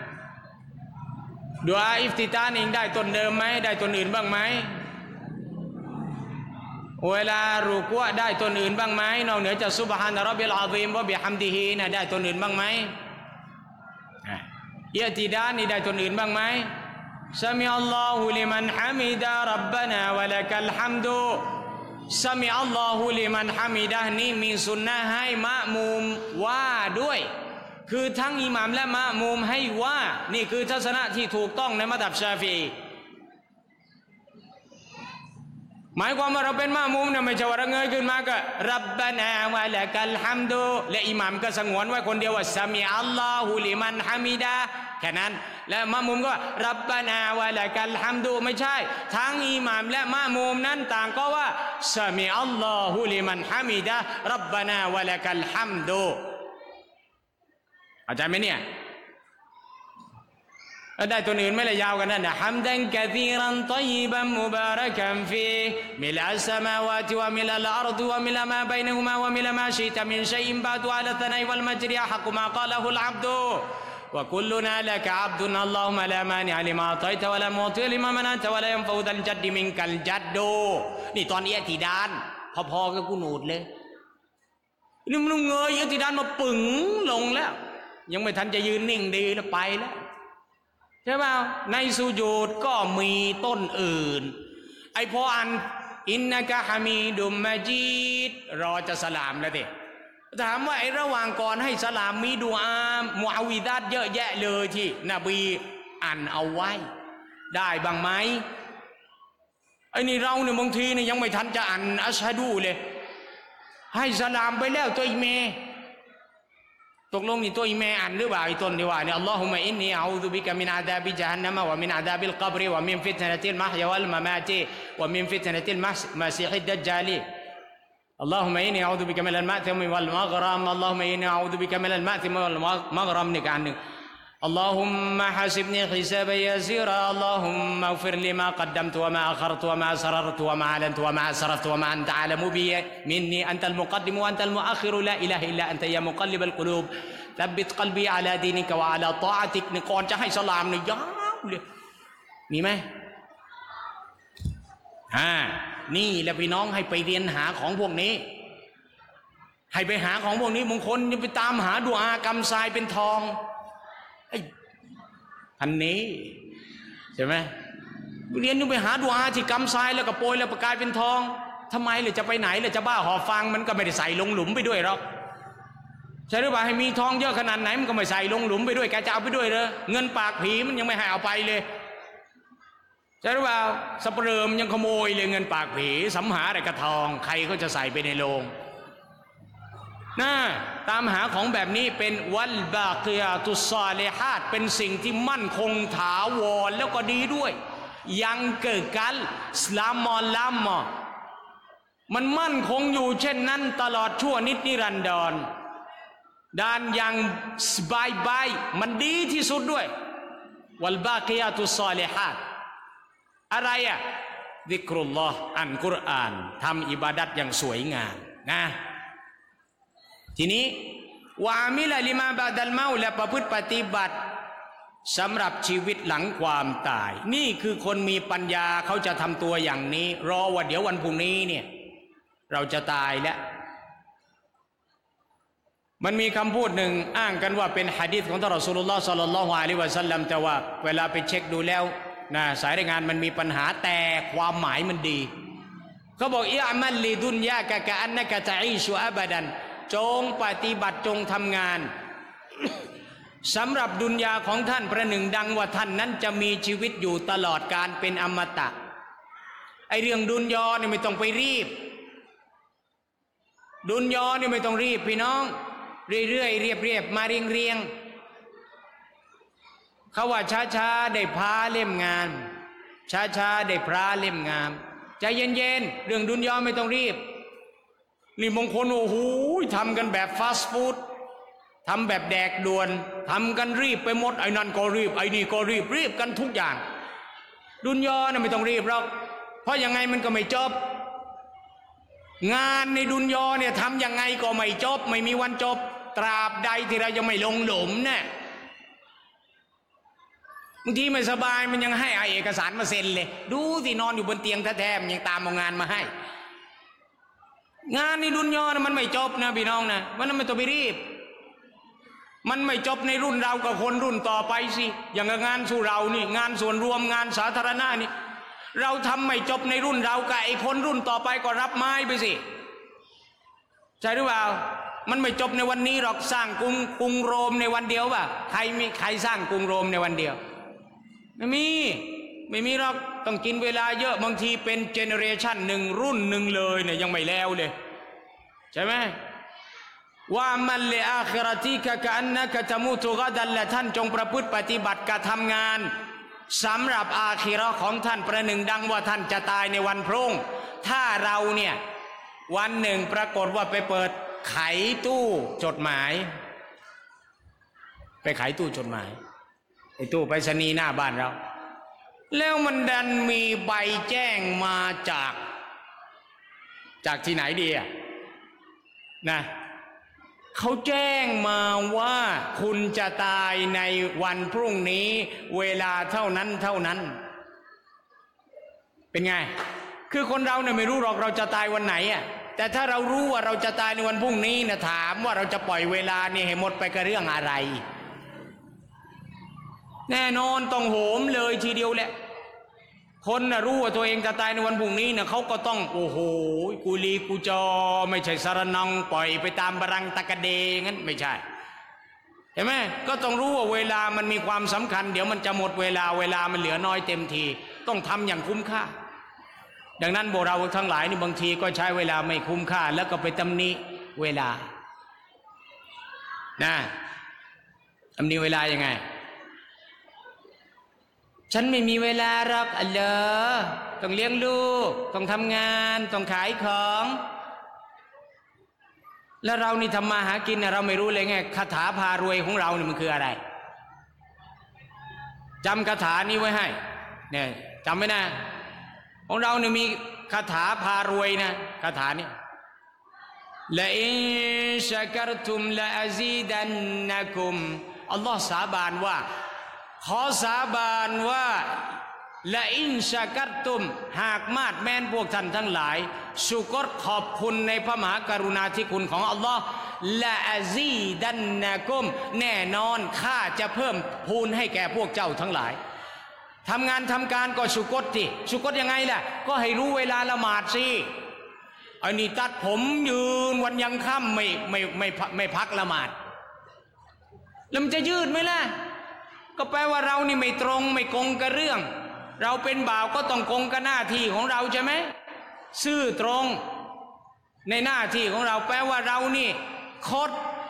ดุอาอิฟติตานเองได้ต้นเดิมไหมได้ต้นอื่นบ้างไหมเวลารุกูะได้ต้นอื่นบ้างไหมนอกเหนือจากซุบฮานะร็อบบิลอะซีมวะบิฮัมดิฮีนะได้ต้นอื่นบ้างไหมอิอ์ติดานี่ได้ต้นอื่นบ้างไหมซะมิอัลลอฮุลิมันฮะมิดะร็อบบะนาวะละกัลฮัมดุซะมิอัลลอฮุลิมันฮะมิดะนี่มีสุนนะห์ให้มะมูมว่าด้วยคือทั้งอิหม่ามและมะมูมให้ว่านี่คือทัศนะที่ถูกต้องในมัซฮับชาฟิอีหมายความว่าเราเป็นมะมูมเนี่ยไม่ใช่ว่าเราเงยขึ้นมาก็รับบะนาวะละกัลฮัมดุและอิหม่ามก็สงวนไว้คนเดียวว่าซะมิอัลลอฮุลิมันฮะมิดะแค่นั้นและมะมูมก็รับบะนาวะละกัลฮัมดุไม่ใช่ทั้งอิหม่ามและมะมูมนั้นต่างก็ว่าซะมิอัลลอฮุลิมันฮะมิดะรับบะนาวะละกัลฮัมดุเข้าใจไหมเนี่ยได้ตัวอื่นไม่ละยาวกันนั่นนะฮัมดันกะซีรันฏอยบันมุบารักันฟีมิลอัสสมาวาติวะมิลอัลอัรฎิวะมิลมาบัยนะฮุมาวะมิลมาชิตะมินชัยอินบาตุอะลาตะนัยวัลมัจริยะฮักมากาละฮุลอับดุวะกุลลุนาละกะอับดุนอัลลอฮุมะลามานิอะลิมาอะฏอยตะวะลามุอติลิมามันอะตะวะลายันฟะอุดัลจัดดิมินกัลจัดดูนี่ตอนอิอ์ติดานพอๆกับกุนูดเลยนี่มันเงยอิอ์ติดานมาปึ๋งลงแล้วยังไม่ทันจะยืนนิ่งดีแล้วไปแล้วใช่ไหมในสุญูดก็มีต้นอื่นไอพออันอินนะกะฮามีดุมมะจีดรอจะสลามแล้วดิถามว่าไอระหว่างก่อนให้สลามมีดุอามุอาวิดาตเยอะแยะเลยที่นบีอ่านเอาไว้ได้บ้างไหมไอนี่เราเนี่ยบางทีเนี่ยยังไม่ทันจะอ่านอัชฮะดูเลยให้สลามไปแล้วตัวอีเมตกลงนี่ตัวอีเมอ่านหรือเปล่าไอ้ต้นที่ว่าเนี่ยอัลลอฮุมะอินนีอะอูซุบิกะมินอาซาบิญะฮันนัมะวะมินอาซาบิลกับรวะมินฟิตนะติลมะฮยะวัลมะมาติวะมินฟิตนะติลมะซีฮิดดัจญาลีอัลลอฮุมะอินนีอะอูซุบิกะมินัลมะติมวัลมักรัมอัลลอฮุมะอินนีอะอูซุบิกะมินัลมะติมวัลมักรัมนี่ก็อันหนึ่งاللهم حاسبني حسابا يسيرا اللهم اغفر لي ما قدمت وما اخرت وما اسررت وما اعلنت وما اسرفت وما انت اعلم بي مني انت المقدم وانت المؤخر لا اله الا انت يا مقلب القلوب ثبت قلبي على دينك وعلى طاعتك นี่ก่อนจะให้สลามนี่ยาวเลยมีไหมนี่แหละพี่น้องให้ไปเรียนหาของพวกนี้ให้ไปหาของพวกนี้บางคนจะไปตามหาดุอากำทรายเป็นทองอันนี้ใช่ไหมเรียนอยู่ไปหาดุอาที่กำทรายแล้วก็โปรยแล้วประกายเป็นทองทำไมเลยจะไปไหนเลยจะบ้าหอบฟางมันก็ไม่ได้ใส่ลงหลุมไปด้วยหรอกใช่หรือเปล่าให้มีทองเยอะขนาดไหนมันก็ไม่ใส่ลงหลุมไปด้วยแกจะเอาไปด้วยเลยเงินปากผีมันยังไม่ให้เอาไปเลยใช่หรือเปล่าสัปเหร่อมันยังขโมยเลยเงินปากผีสัมหาอะไรกระทองใครก็จะใส่ไปในโลงตามหาของแบบนี้เป็นวัลบากิยาตุสซอลิฮาตเป็นสิ่งที่มั่นคงถาวรแล้วก็ดีด้วยยังเกิดกันสลามมอลามมอมันมั่นคงอยู่เช่นนั้นตลอดชั่วนิดนิรันดรด้านยังสบายมันดีที่สุดด้วยวัลบากิยาตุสซอลิฮาตอะไรซิกรุลลอฮ์อ่านกุรอานทำอิบาดัตอย่างสวยงามนะทีนี้วามิลลิมาบาดัลเมาและประพฤติปฏิบัติสำหรับชีวิตหลังความตายนี่คือคนมีปัญญาเขาจะทำตัวอย่างนี้รอว่าเดี๋ยววันพรุ่งนี้เนี่ยเราจะตายแล้วมันมีคำพูดหนึ่งอ้างกันว่าเป็นหะดีษของท่านรอซูลุลลอฮ์ศ็อลลัลลอฮุอะลัยฮิวะซัลลัมแต่ว่าเวลาไปเช็คดูแล้วสายรายงานมันมีปัญหาแต่ความหมายมันดีเขาบอกอิอ์มัลลิดุนยากะกะอันนะกะตะอีชุอะบะดันจงปฏิบัติจงทำงานสำหรับดุนยาของท่านประหนึ่งดังว่าท่านนั้นจะมีชีวิตอยู่ตลอดการเป็นอมตะไอเรื่องดุนยาเนี่ยไม่ต้องไปรีบดุนยาเนี่ยไม่ต้องรีบพี่น้องเรื่อยๆเรียบๆมาเรียงเขาว่าช้าๆได้พาเล่มงานช้าๆได้พระเล่มงามใจเย็นๆเรื่องดุนยาไม่ต้องรีบนี่บางคนโอ้โหทำกันแบบฟาสต์ฟู้ดทำแบบแดกด่วนทำกันรีบไปหมดไอ้นั่นก็รีบไอ้นี่ก็รีบกันทุกอย่างดุนยาเนี่ยไม่ต้องรีบหรอกเพราะยังไงมันก็ไม่จบงานในดุนยาเนี่ยทำยังไงก็ไม่จบไม่มีวันจบตราบใดที่เรายังไม่ลงหลุมเนี่ยบางทีไม่สบายมันยังให้เอกสารมาเซ็นเลยดูสินอนอยู่บนเตียงแท้ๆมันยังตามเอางานมาให้งานในดุนยานะมันไม่จบนะพี่น้องนะมันไม่ต้องไปรีบมันไม่จบในรุ่นเรากับคนรุ่นต่อไปสิอย่างงานสู่เรานี่งานส่วนรวมงานสาธารณะนี่เราทำไม่จบในรุ่นเรากับไอ้คนรุ่นต่อไปก็รับไม้ไปสิใช่หรือเปล่ามันไม่จบในวันนี้หรอกสร้างกรุงโรมในวันเดียวป่ะใครสร้างกรุงโรมในวันเดียวไม่มีหรอกต้องกินเวลาเยอะบางทีเป็นเจเนอเรชันหนึ่งรุ่นหนึ่งเลยเนี่ยยังไม่แล้วเลยใช่ไหมว่ามันเลอาคิรติกะกะอันนะกะตะมูตุกะดันและท่านจงประพฤติปฏิบัติกระทำงานสำหรับอาคิเราะห์ของท่านประหนึ่งดังว่าท่านจะตายในวันพรุ่งถ้าเราเนี่ยวันหนึ่งปรากฏว่าไปเปิดไขตู้จดหมายไปไขตู้จดหมายไอ้ตู้ไปรษณีย์หน้าบ้านเราแล้วมันดันมีใบแจ้งมาจากที่ไหนดีอะนะเขาแจ้งมาว่าคุณจะตายในวันพรุ่งนี้เวลาเท่านั้นเป็นไงคือคนเราเนี่ยไม่รู้หรอกเราจะตายวันไหนอ่ะแต่ถ้าเรารู้ว่าเราจะตายในวันพรุ่งนี้นะถามว่าเราจะปล่อยเวลาเนี่ยให้หมดไปกับเรื่องอะไรแน่นอนต้องโหมเลยทีเดียวแหละคนนะรู้ว่าตัวเองจะตายในวันพรุ่งนี้นะเขาก็ต้องโอ้โหกุลีกุจอไม่ใช่สารนังปล่อยไปตามบรังตะกะเดงั้นไม่ใช่เห็นไหมก็ต้องรู้ว่าเวลามันมีความสำคัญเดี๋ยวมันจะหมดเวลามันเหลือน้อยเต็มทีต้องทำอย่างคุ้มค่าดังนั้นพวกเราทั้งหลายนี่บางทีก็ใช้เวลาไม่คุ้มค่าแล้วก็ไปตำหนิเวลานะตำหนิเวลายังไงฉันไม่มีเวลาหรอกเหรอต้องเลี้ยงลูกต้องทำงานต้องขายของแล้วเรานี่ทำมาหากินเราไม่รู้เลยไงคาถาพารวยของเรานี่มันคืออะไรจำคาถานี้ไว้ให้เนี่ยจำไว้นะของเราเนี่ยมีคาถาพารวยนะคาถานี้ละอินชักรตุมละอาซีดันนะกุมอัลลอฮ์สาบานว่าขอสาบานว่าละอินชักรตุมหากมาดแม้นพวกท่านทั้งหลายชุกรขอบคุณในพระมหากรุณาธิคุณของอัลลอฮ์ละอาซีดันนะกุมแน่นอนข้าจะเพิ่มพูนให้แก่พวกเจ้าทั้งหลายทำงานทำการก็ชุกรสิชุกรยังไงล่ะก็ให้รู้เวลาละหมาดสิอันนี้ตัดผมยืนวันยังค่ำไม่พักละหมาดแล้วมันจะยืดไหมล่ะก็แปลว่าเรานี่ไม่ตรงไม่กงกับเรื่องเราเป็นบ่าวก็ต้องกงกับหน้าที่ของเราใช่ไหมซื่อตรงในหน้าที่ของเราแปลว่าเรานี่คด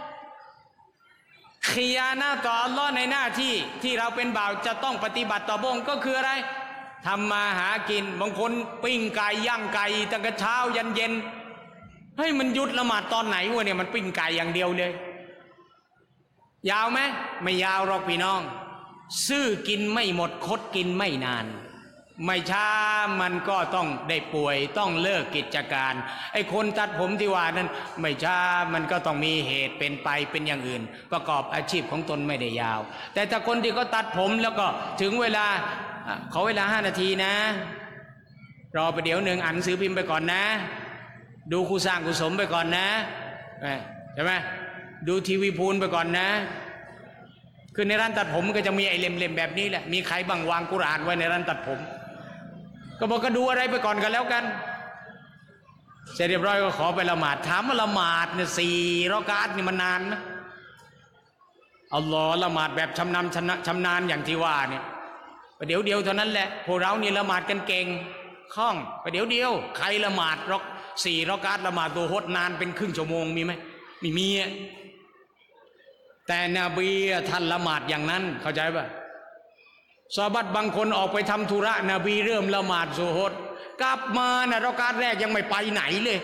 ขียานะต่ออัลลอฮ์ในหน้าที่ที่เราเป็นบ่าวจะต้องปฏิบัติต่อพระองค์ก็คืออะไรทำมาหากินบางคนปิ้งไก่ย่างไก่ตั้งแต่เช้ายันเย็นให้มันหยุดละหมาดตอนไหนวะเนี่ยมันปิ้งไก่อย่างเดียวเลยยาวไหมไม่ยาวหรอกพี่น้องซื่อกินไม่หมดคดกินไม่นานไม่ช้ามันก็ต้องได้ป่วยต้องเลิกกิจการไอ้คนตัดผมที่ว่านั้นไม่ช้ามันก็ต้องมีเหตุเป็นไปเป็นอย่างอื่นประกอบอาชีพของตนไม่ได้ยาวแต่ถ้าคนที่เขาตัดผมแล้วก็ถึงเวลาขอเวลา5 นาทีนะรอไปเดี๋ยวหนึ่งอ่านหนังสือพิมพ์ไปก่อนนะดูคู่สร้างคู่สมไปก่อนนะใช่ไหมดูทีวีพูนไปก่อนนะคือในร้านตัดผมก็จะมีไอ้เล่มๆแบบนี้แหละมีใครบ้างวางกุรอานไว้ในร้านตัดผมก็บอกก็ดูอะไรไปก่อนกันแล้วกันเสร็จเรียบร้อยก็ขอไปละหมาดถามว่าละหมาดเนี่ย4 รอกาตนี่มันนานนะอัลลอฮ์ละหมาดแบบชำนาญอย่างที่ว่าเนี่ยประเดี๋ยวเท่านั้นแหละพวกเรานี่ละหมาดกันเก่งคล่องประเดี๋ยวใครละหมาด4 รอกาตละหมาดตัวฮดนานเป็นครึ่งชั่วโมงมีไหมไม่มีแต่นบีท่านละหมาดอย่างนั้นเข้าใจป่ะซอฮาบะห์บางคนออกไปทำธุระนบีเริ่มละหมาดซุฮรกลับมานะเราะกาตแรกยังไม่ไปไหนเลย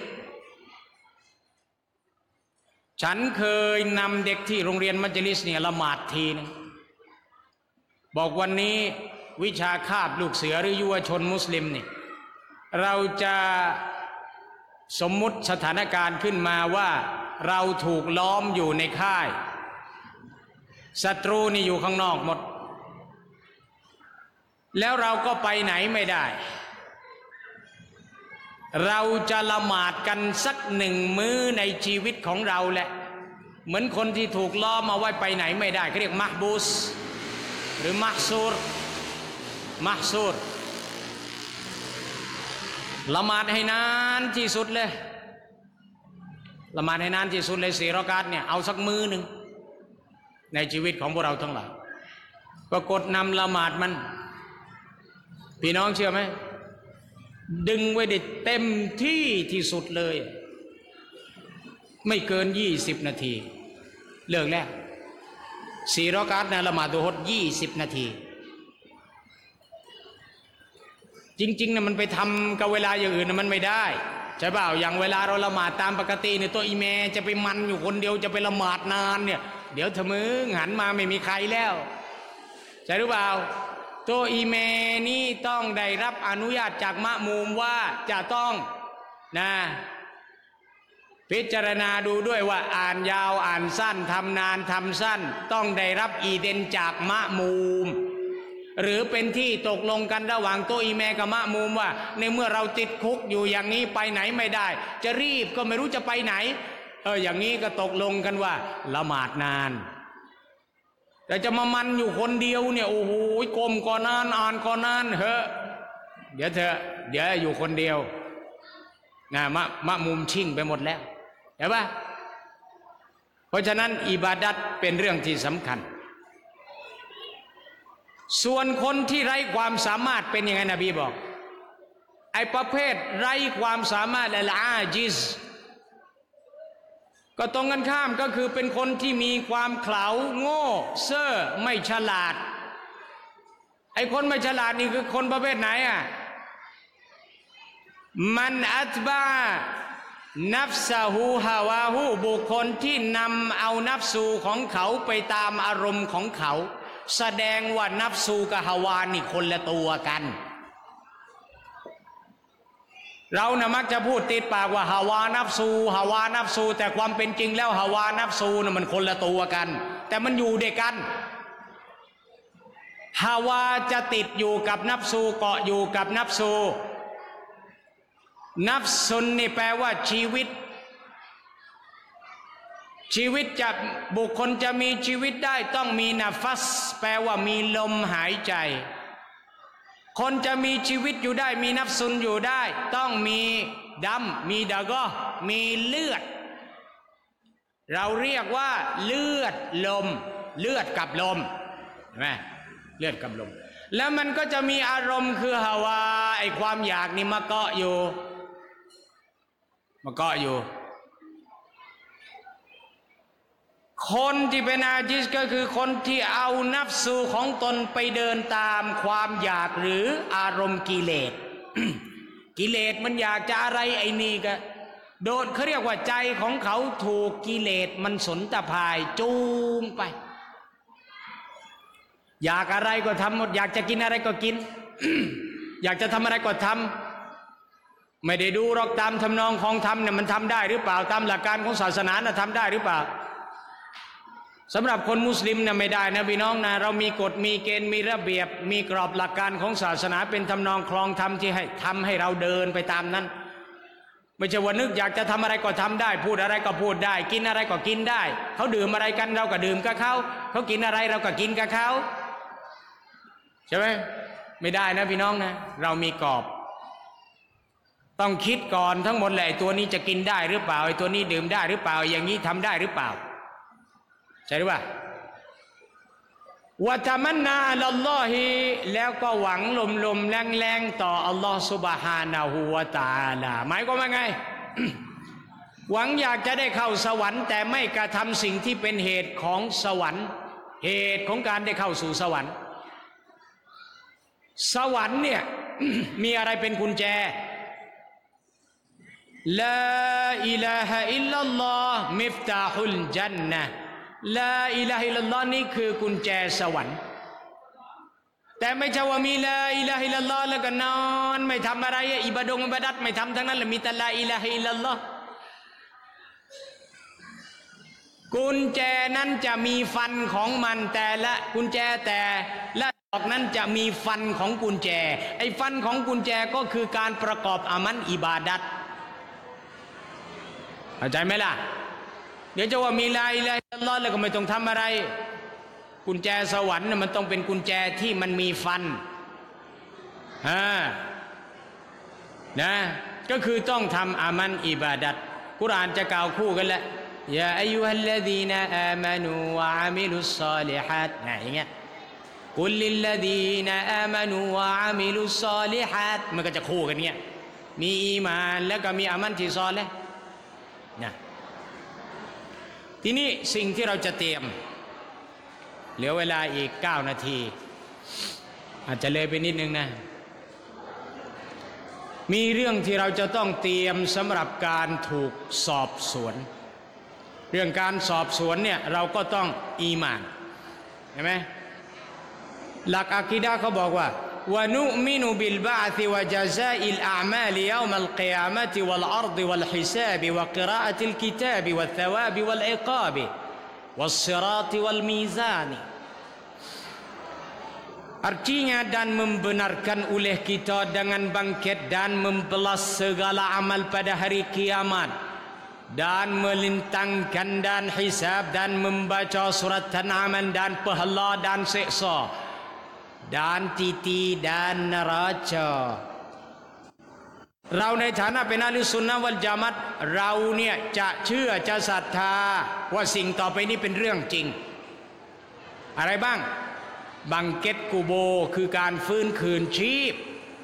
ฉันเคยนำเด็กที่โรงเรียนมัจลิสเนี่ยละหมาดทีนึงบอกวันนี้วิชาคาบลูกเสือหรือยุวชนมุสลิมนี่เราจะสมมุติสถานการณ์ขึ้นมาว่าเราถูกล้อมอยู่ในค่ายศัตรูนี่อยู่ข้างนอกหมดแล้วเราก็ไปไหนไม่ได้เราจะละหมาดกันสักหนึ่งมื้อในชีวิตของเราแหละเหมือนคนที่ถูกล้อมเอาไว้ไปไหนไม่ได้เขาเรียกมะฮบูสหรือมะซูรละหมาดให้นานที่สุดเลยละหมาดให้นานที่สุดเลย4 รอกาตเนี่ยเอาสักมื้อหนึ่งในชีวิตของพวกเราทั้งหลายปรากฏนำละหมาดมันพี่น้องเชื่อไหมดึงไว้ได้เต็มที่ที่สุดเลยไม่เกิน20 นาทีเลิกแล้ว4 รอกาตนะละหมาดดุฮร20 นาทีจริงๆนะมันไปทำกับเวลาอย่างอื่นนะมันไม่ได้ใช่เปล่าอย่างเวลาเราละหมาดตามปกติเนี่ยตัวอีเมจะไปมันอยู่คนเดียวจะไปละหมาดนานเนี่ยเดี๋ยวเถอะมึงหันมาไม่มีใครแล้วใช่หรือเปล่าตัวอีเมนี่ต้องได้รับอนุญาตจากมะมูมว่าจะต้องนะพิจารณาดูด้วยว่าอ่านยาวอ่านสั้นทำนานทำสั้นต้องได้รับอีเดนจากมะมูมหรือเป็นที่ตกลงกันระหว่างตัวอีเมกับมะมูมว่าในเมื่อเราติดคุกอยู่อย่างนี้ไปไหนไม่ได้จะรีบก็ไม่รู้จะไปไหนอย่างนี้ก็ตกลงกันว่าละหมาดนานแต่จะมามันอยู่คนเดียวเนี่ยโอ้โหก้มก็นานอ่านก็นานเฮ้เดี๋ยวอยู่คนเดียวนะมะมุมชิ่งไปหมดแล้วเห็นปะเพราะฉะนั้นอิบาดัตเป็นเรื่องที่สำคัญส่วนคนที่ไร้ความสามารถเป็นยังไงนบีบอกไอ้ประเภทไร้ความสามารถละอาจิซก็ตรงกันข้ามก็คือเป็นคนที่มีความเขลาโง่เซ่อไม่ฉลาดไอ้คนไม่ฉลาดนี่คือคนประเภทไหนอ่ะมันอัตบะนัฟซะฮูฮาวาฮูบุคคลที่นำเอานัฟซูของเขาไปตามอารมณ์ของเขาแสดงว่านัฟซูกับฮาวานี่คนละตัวกันเรานะมักจะพูดติดปากว่าฮาวานัฟซูแต่ความเป็นจริงแล้วฮาวานัฟซูนะมันคนละตัวกันแต่มันอยู่ด้วยกันฮาวาจะติดอยู่กับนัฟซูเกาะอยู่กับนัฟซูนัฟซุนนี่แปลว่าชีวิตจะบุคคลจะมีชีวิตได้ต้องมีนาฟัสแปลว่ามีลมหายใจคนจะมีชีวิตอยู่ได้มีนัฟซุนอยู่ได้ต้องมีดัมมีดะกอมีเลือดเราเรียกว่าเลือดลมเลือดกับลมเห็นไหมเลือดกับลมแล้วมันก็จะมีอารมณ์คือฮาวาไอความอยากนี่มาเกาะอยู่คนที่เป็นอาจิซก็คือคนที่เอานัฟซูของตนไปเดินตามความอยากหรืออารมณ์กิเลส กิเลสมันอยากจะอะไรไอ้นี่ก็โดนเขาเรียกว่าใจของเขาถูกกิเลสมันสนตะพายจูงไปอยากอะไรก็ทำหมดอยากจะกินอะไรก็กิน อยากจะทำอะไรก็ทำไม่ได้ดูหรอกตามทำนองของธรรมเนี่ยมันทำได้หรือเปล่าตามหลักการของศาสนาทำได้หรือเปล่าสำหรับคนมุสลิมนะไม่ได้นะพี่น้องนะเรามีกฎมีเกณฑ์มีระเบียบมีกรอบหลักการของศาสนาเป็นทำนองครองธรรมที่ให้ทำให้เราเดินไปตามนั้นไม่ใช่ว่านึกอยากจะทำอะไรก็ทำได้พูดอะไรก็พูดได้กินอะไรก็กินได้เขาดื่มอะไรกันเราก็ดื่มกับเขาเขากินอะไรเราก็กินกับเขาใช่ไหมไม่ได้นะพี่น้องนะเรามีกรอบต้องคิดก่อนทั้งหมดแหละไอ้ตัวนี้จะกินได้หรือเปล่าไอ้ตัวนี้ดื่มได้หรือเปล่าอย่างนี้ทำได้หรือเปล่าใช่หรือเปล่าวะตะมันนาอัลลอฮิแล้วก็หวังลมๆแรงๆต่ออัลลอฮฺซุบฮานะฮูวะตะอาลาหมายความว่าไง หวังอยากจะได้เข้าสวรรค์แต่ไม่กระทำสิ่งที่เป็นเหตุของสวรรค์เหตุของการได้เข้าสู่สวรรค์สวรรค์เนี่ย มีอะไรเป็นกุญแจลาอิลาฮะอิลลัลลอฮ์มิฟตาฮุลญันนะห์ลาอิลาฮะอิลลัลลอฮ์นี่คือกุญแจสวรรค์แต่ไม่ใช่ว่ามีลาอิลาฮะอิลลัลลอฮ์แล้วก็นอนไม่ทำอะไรอิบาดัตไม่ทำทั้งนั้นแหละมีแต่ลาอิลาฮะอิลลัลลอฮ์กุญแจนั้นจะมีฟันของมันแต่ละกุญแจแต่ละดอกนั้นจะมีฟันของกุญแจไอ้ฟันของกุญแจก็คือการประกอบอามันอิบาดัตเข้าใจไหมล่ะเดี๋ยวจะว่ามีลาอิลาฮะอิลลัลลอฮ์แล้วก็ไม่ต้องทำอะไรกุญแจสวรรค์มันต้องเป็นกุญแจที่มันมีฟันนะก็คือต้องทำอามันอิบาดัตกุรอานจะกล่าวคู่กันแหละยาอัยยูฮัลลซีนาอามานูวะอามิลุสศอลิฮัตอย่างเงี้ยกุลลิลลซีนาอามานูวะอามิลุสศอลิฮัตมันก็จะคู่กันเงี้ยมีอีมานแล้วก็มีอามันที่ซอลิฮ์นะทีนี้สิ่งที่เราจะเตรียมเหลือเวลาอีก9 นาทีอาจจะเลยไปนิดนึงนะมีเรื่องที่เราจะต้องเตรียมสำหรับการถูกสอบสวนเรื่องการสอบสวนเนี่ยเราก็ต้องอีหม่านเห็นไหมหลักอะกีดะห์เขาบอกว่าวะนุมินุบิลบะอซิวะญะซาอิลอามาลิยอมัลกิยามะติวัลอัรฎิวัลฮิซาบิวะกิราอะติลกิตาบิวัตธวาบิวัลอิกาบิวัสศิราติวัลมีซานิartinya dan membenarkan oleh kita dengan bangkit dan membalas segala amal pada hari kiamat dan melintangkan dan hisab dan membaca surat An-Nahl dan pahala dan siksa dan titi dan neraca เราในฐานะเป็นอะห์ลุสซุนนะฮ์วัลญะมาอะฮ์เราเนี่ยจะเชื่อจะศรัทธาว่าสิ่งต่อไปนี้เป็นเรื่องจริงอะไรบ้างบังเก็ตกูโบคือการฟื้นคืนชีพ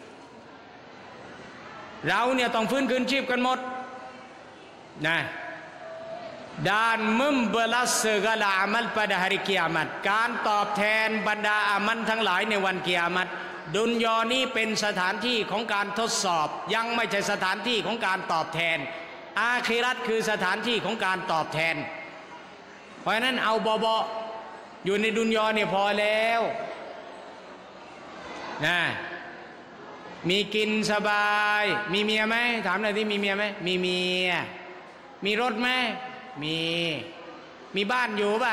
เราเนี่ยต้องฟื้นคืนชีพกันหมดนะdan membalas segala amal pada hari kiamat การตอบแทนบรรดาอามันทั้งหลายในวันกิยามัตดุนยานี้เป็นสถานที่ของการทดสอบยังไม่ใช่สถานที่ของการตอบแทนอาคิเราะห์คือสถานที่ของการตอบแทนเพราะฉะนั้นเอาเบาๆอยู่ในดุนยาเนี่ยพอแล้วนะมีกินสบายมีเมียไหมถามหน่อยที่มีเมียไหมมีเมียมีรถไหมมีบ้านอยู่ป่ะ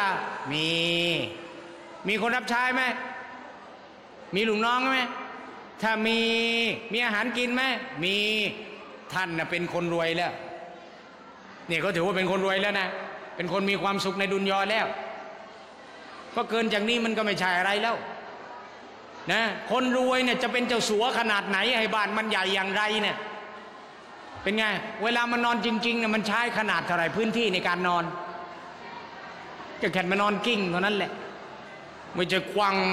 มีคนรับใช้ไหมมีลูกน้องไหมถ้ามีอาหารกินไหมมีท่านน่ะเป็นคนรวยแล้วนี่ก็ถือว่าเป็นคนรวยแล้วนะเป็นคนมีความสุขในดุนยาแล้วก็เกินจากนี้มันก็ไม่ใช่อะไรแล้วนะคนรวยเนี่ยจะเป็นเจ้าสัวขนาดไหนให้บ้านมันใหญ่อย่างไรเนี่ยเป็นไงเวลามันนอนจริงๆเนี่ยมันใช้ขนาดเท่าไหร่พื้นที่ในการนอนก็แค่มานอนกิ้งเท่านั้นแหละไม่จะควัง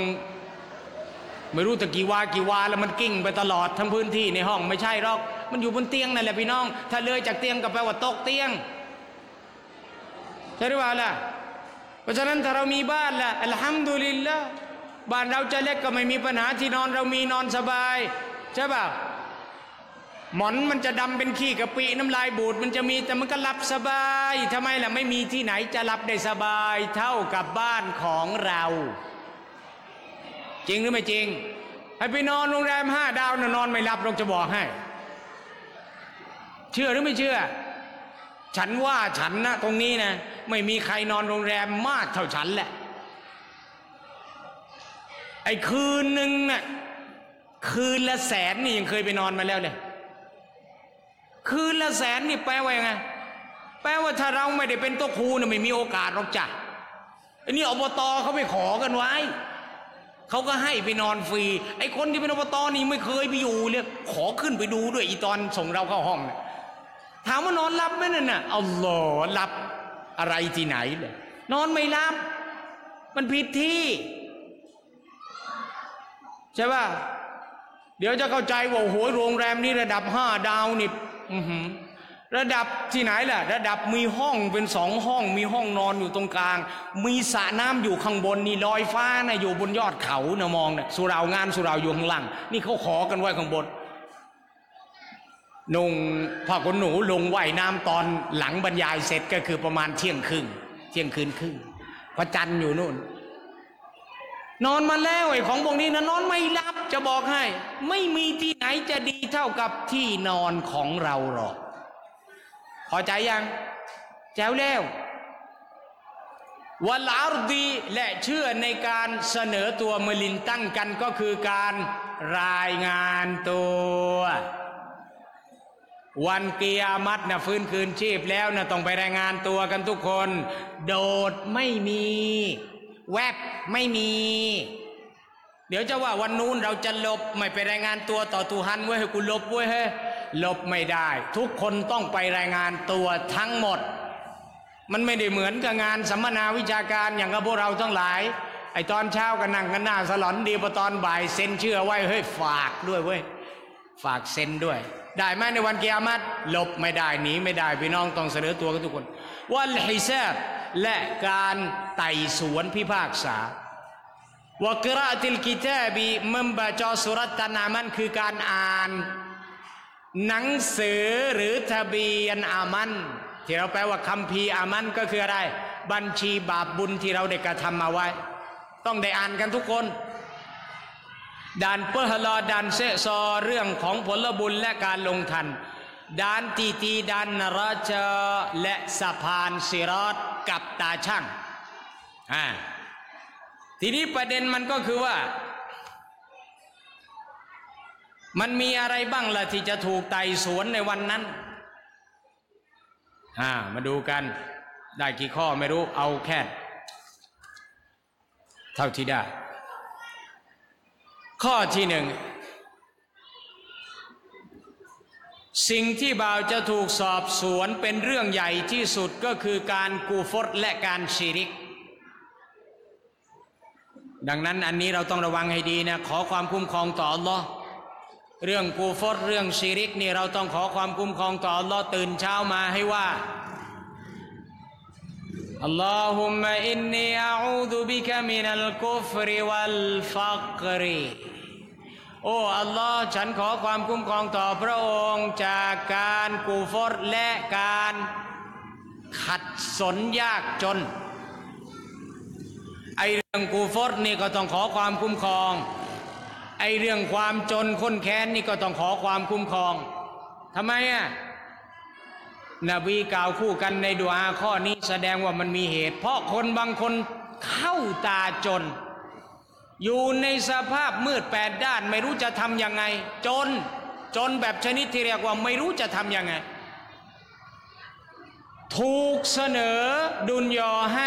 ไม่รู้แต่กี่วาแล้วมันกิ้งไปตลอดทั้งพื้นที่ในห้องไม่ใช่หรอกมันอยู่บนเตียงนั่นแหละพี่น้องถ้าเลยจากเตียงก็แปลว่าตกเตียงใช่หรือเปล่าล่ะเพราะฉะนั้นถ้าเรามีบ้านล่ะอัลฮัมดุลิลละห์บ้านเราจะเล็กก็ไม่มีปัญหาที่นอนเรามีนอนสบายใช่ป่ะหมอนมันจะดำเป็นขี้กะปิน้ำลายบูดมันจะมีแต่มันก็หลับสบายทำไมล่ะไม่มีที่ไหนจะหลับได้สบายเท่ากับบ้านของเราจริงหรือไม่จริงให้ไปนอนโรงแรม5 ดาวน่ะนอนไม่หลับเราจะบอกให้เชื่อหรือไม่เชื่อฉันว่าฉันนะตรงนี้นะไม่มีใครนอนโรงแรมมากเท่าฉันแหละไอ้คืนหนึ่งน่ะคืนละ100,000นี่ยังเคยไปนอนมาแล้วเลยคืนละ100,000นี่แปลว่าไงแปลว่าถ้าเราไม่ได้เป็นโต๊ะครูน่ะไม่มีโอกาสหรอกจ้ะไอ้นี่อบตเขาไปขอกันไว้เขาก็ให้ไปนอนฟรีไอ้คนที่เป็นอบตนี่ไม่เคยไปอยู่เลยขอขึ้นไปดูด้วยอีตอนส่งเราเข้าห้องถามว่านอนหลับไหมนั่นน่ะอัลลอฮ์หลับอะไรที่ไหนเลยนอนไม่หลับมันผิดที่ใช่ป่ะเดี๋ยวจะเข้าใจว่าโอ้โหโรงแรมนี้ระดับ5 ดาวนี่ระดับที่ไหนล่ะระดับมีห้องเป็น2 ห้องมีห้องนอนอยู่ตรงกลางมีสระน้ำอยู่ข้างบนนี่ลอยฟ้านะอยู่บนยอดเขานะมองนะสุเหร่างานสุเหร่าอยู่ข้างล่างนี่เขาขอกันไว้ข้างบนนุ่งผ้าขนหนูลงว่ายน้ำตอนหลังบรรยายเสร็จก็คือประมาณเที่ยงคืนครึ่งพระจันทร์อยู่นู่นนอนมาแล้วไอ้ของพวกนี้นะนอนไม่หลับจะบอกให้ไม่มีที่ไหนจะดีเท่ากับที่นอนของเราหรอกพอใจยังแจ๋วแล้ววัลอาร์ดีและเชื่อในการเสนอตัวมลินตั้งกันก็คือการรายงานตัววันกิยามัตนะฟื้นคืนชีพแล้วนะต้องไปรายงานตัวกันทุกคนโดดไม่มีแวบไม่มีเดี๋ยวจะว่าวันนู้นเราจะลบไม่ไปรายงานตัวต่อตุฮันเว้ยให้กูลบเว้ยเฮ้ลบไม่ได้ทุกคนต้องไปรายงานตัวทั้งหมดมันไม่ได้เหมือนกับงานสัมมนาวิชาการอย่างกับพวกเราทั้งหลายไอตอนเช้าก็นั่งกันหน้าสลอนดีพอตอนบ่ายเซ็นชื่อไว้เฮ้ยฝากด้วยเว้ยฝากเซ็นด้วยได้ไหมในวันกิยามัตลบไม่ได้หนีไม่ได้พี่น้องต้องเสนอตัวกันทุกคนวัลฮิซาบและการไต่สวนพิพากษาวะกะเราะติลกิตาบีมัมบะจอสุรัตนามันคือการอ่านหนังสือหรือทะเบียนอามันที่เราแปลว่าคัมภีร์อามันก็คืออะไรบัญชีบาปบุญที่เราได้กระทำมาไว้ต้องได้อ่านกันทุกคนด่านเปหลอด่านเซซอเรื่องของผลบุญและการลงทันด่านตีด่านนราชและสะพานสิรอตกับตาช่างทีนี้ประเด็นมันก็คือว่ามันมีอะไรบ้างล่ะที่จะถูกไต่สวนในวันนั้นมาดูกันได้กี่ข้อไม่รู้เอาแค่เท่าที่ได้ข้อที่1สิ่งที่บ่าวจะถูกสอบสวนเป็นเรื่องใหญ่ที่สุดก็คือการกูฟรและการชิริกดังนั้นอันนี้เราต้องระวังให้ดีนะขอความคุ้มครองต่ออัลลอฮ์เรื่องกูฟรเรื่องชิริกนี่เราต้องขอความคุ้มครองต่ออัลลอฮ์ตื่นเช้ามาให้ว่าอัลลอฮุมมะอินนีอะอูซุบิกะมินัลกุฟริวัลฟักริโอ้อัลลอฮ์ฉันขอความคุ้มครองต่อพระองค์จากการกูฟรและการขัดสนยากจนไอเรื่องกูฟรนี่ก็ต้องขอความคุ้มครองไอเรื่องความจนข้นแค้นนี่ก็ต้องขอความคุ้มครองทำไมนบีกล่าวคู่กันในดุอาข้อนี้แสดงว่ามันมีเหตุเพราะคนบางคนเข้าตาจนอยู่ในสภาพมืด8ด้านไม่รู้จะทำยังไงจนแบบชนิดที่เรียกว่าไม่รู้จะทำยังไงถูกเสนอดุลยอให้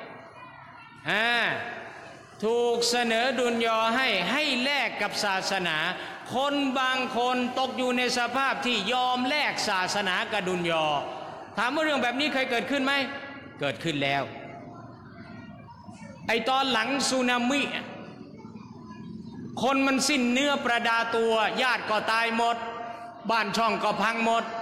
ถูกเสนอดุลยอให้แลกกับศาสนาคนบางคนตกอยู่ในสภาพที่ยอมแลกศาสนากับดุลยอถามว่าเรื่องแบบนี้เคยเกิดขึ้นไหมเกิดขึ้นแล้วไอตอนหลังสึนามิคนมันสิ้นเนื้อประดาตัวญาติก็ตายหมดบ้านช่องก็พังหมด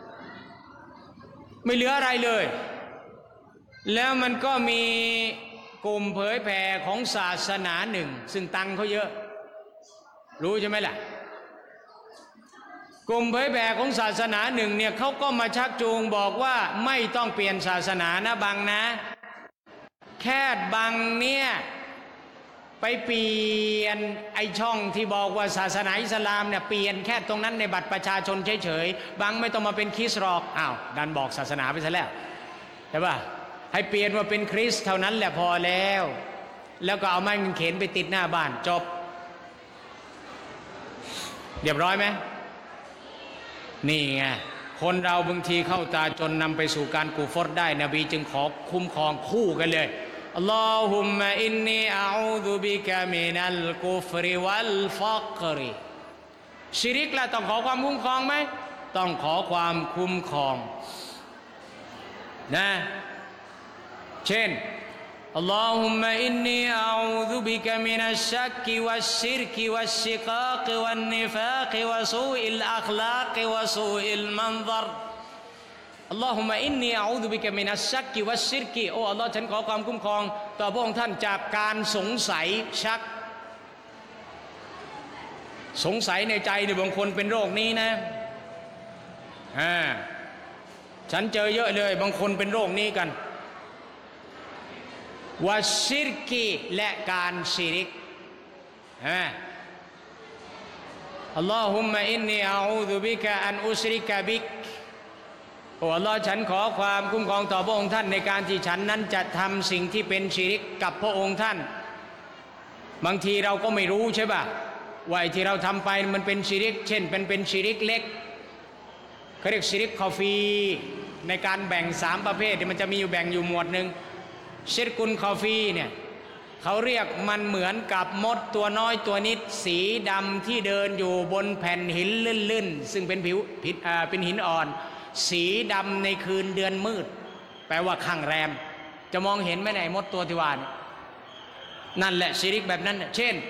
ไม่เหลืออะไรเลยแล้วมันก็มีกลุ่มเผยแผ่ของศาสนาหนึ่งซึ่งตังเขาเยอะรู้ใช่ไหมล่ะกลุ่มเผยแผ่ของศาสนาหนึ่งเนี่ยเขาก็มาชักจูงบอกว่าไม่ต้องเปลี่ยนศาสนานะบังนะแค่บังเนี่ยไปเปลี่ยนไอช่องที่บอกว่าศาสนาอิสลามเนี่ยเปลี่ยนแค่ตรงนั้นในบัตรประชาชนเฉยๆบังไม่ต้องมาเป็นคริสต์หรอกดันบอกศาสนาไปซะแล้วใช่ป่ะให้เปลี่ยนว่าเป็นคริสต์เท่านั้นแหละพอแล้วก็เอาไม้กางเขนไปติดหน้าบ้านจบเรียบร้อยไหมนี่ไงคนเราบางทีเข้าตาจนนำไปสู่การกูฟรได้นบีจึงขอคุ้มครองคู่กันเลยอัลลอฮุมมะอินนีอะอูซุบิกะมินัลกุฟริวัลฟักริชิริกละต้องขอความคุ้มครองไหมต้องขอความคุ้มครองนะเช่นอัลลอฮุมมะอินนีอะอูซุบิกะมินัชชักกิวัชชิรกิวัชชิกากิวันนิฟากิวะซูอิลอัคลากิวะซูอิลมันซรอัลลอฮุมะอินนีอาอูซุบิกะมินัสชักกิวัชชิรกิโอ้อัลลอฮ์ฉันขอความคุ้มครองต่อพระองค์ท่านจากการสงสัยชักสงสัยในใจเนี่ยบางคนเป็นโรคนี้นะฉันเจอเยอะเลยบางคนเป็นโรคนี้กันวะชิรกิและการชิริกอัลลอฮุมะอินนีอาอูซุบิกะอันอุชริกะบิกโอ้อัลลอฮ์ฉันขอความคุ้มครองต่อพระองค์ท่านในการที่ฉันนั้นจะทำสิ่งที่เป็นชิริกกับพระองค์ท่านบางทีเราก็ไม่รู้ใช่ป่ะว่าที่เราทำไปมันเป็นชิริกเช่นเป็นชิริกเล็กเขาเรียกชิริกคอฟีในการแบ่ง3ประเภทที่มันจะมีอยู่แบ่งอยู่หมวดหนึ่งชิรกุลคอฟีเนี่ยเขาเรียกมันเหมือนกับมดตัวน้อยตัวนิดสีดำที่เดินอยู่บนแผ่นหินลื่นๆซึ่งเป็นเป็นหินอ่อนสีดำในคืนเดือนมืดแปลว่าข้างแรมจะมองเห็นไหมไหนมดตัวที่ว่านั่นแหละชิริกแบบนั้นเช่น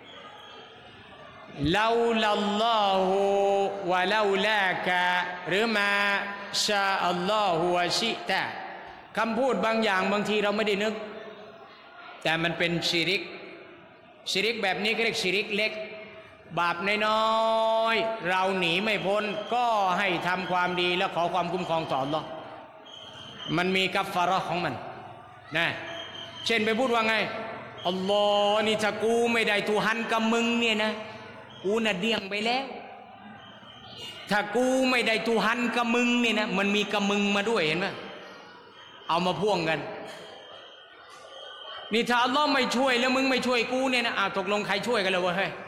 ลาลัลลอฮุวะลาลากะหรือมาชาอัลลอฮุวะชิตะคำพูดบางอย่างบางทีเราไม่ได้นึกแต่มันเป็นชิริกชิริกแบบนี้ก็เรียกชิริกเล็กบาปน้อยๆเราหนีไม่พ้นก็ให้ทำความดีแล้วขอความคุ้มครองต่ออัลเลาะห์มันมีกัฟฟาเราะห์ของมันนะเช่นไปพูดว่าไงอัลลอฮ์นี่ถ้ากูไม่ได้ทุหันกับมึงเนี่ยนะกูน่ะเดี่ยงไปแล้วถ้ากูไม่ได้ทุหันกับมึงเนี่ยนะมันมีกับมึงมาด้วยเห็นไหมเอามาพ่วงกันนี่ถ้าอัลลอฮ์ไม่ช่วยแล้วมึงไม่ช่วยกูเนี่ยนะตกลงใครช่วยกันเลยวะเฮ้ย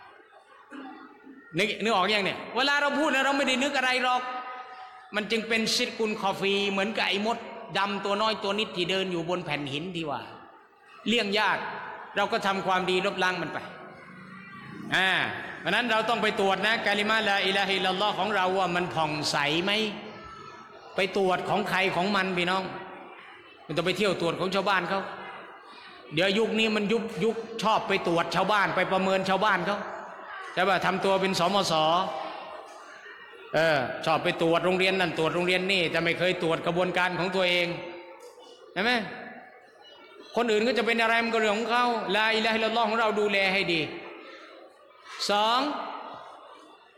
นึกออกยังเนี่ยเวลาเราพูดนะเราไม่ได้นึกอะไรหรอกมันจึงเป็นชิรกุลคอฟีเหมือนกับไอ้มดดำตัวน้อยตัวนิดที่เดินอยู่บนแผ่นหินที่ว่าเลี่ยงยากเราก็ทำความดีลบล้างมันไปเพราะนั้นเราต้องไปตรวจนะกะลิมาลาอิลาฮะอิลลัลลอฮ์ของเราว่ามันผ่องใสไหมไปตรวจของใครของมันพี่น้องมันต้องไปเที่ยวตรวจของชาวบ้านเขาเดี๋ยวยุคนี้มันยุคชอบไปตรวจชาวบ้านไปประเมินชาวบ้านเขาใช่ป่ะทำตัวเป็นสมสชอบไปตรวจโรงเรียนนั่นตรวจโรงเรียนนี่แต่ไม่เคยตรวจกระบวนการของตัวเองใช่ไหมคนอื่นก็จะเป็นอะไรมันก็เรื่องของเขาลาอิลาฮะอิลลัลลอฮ์ของเราดูแลให้ดี2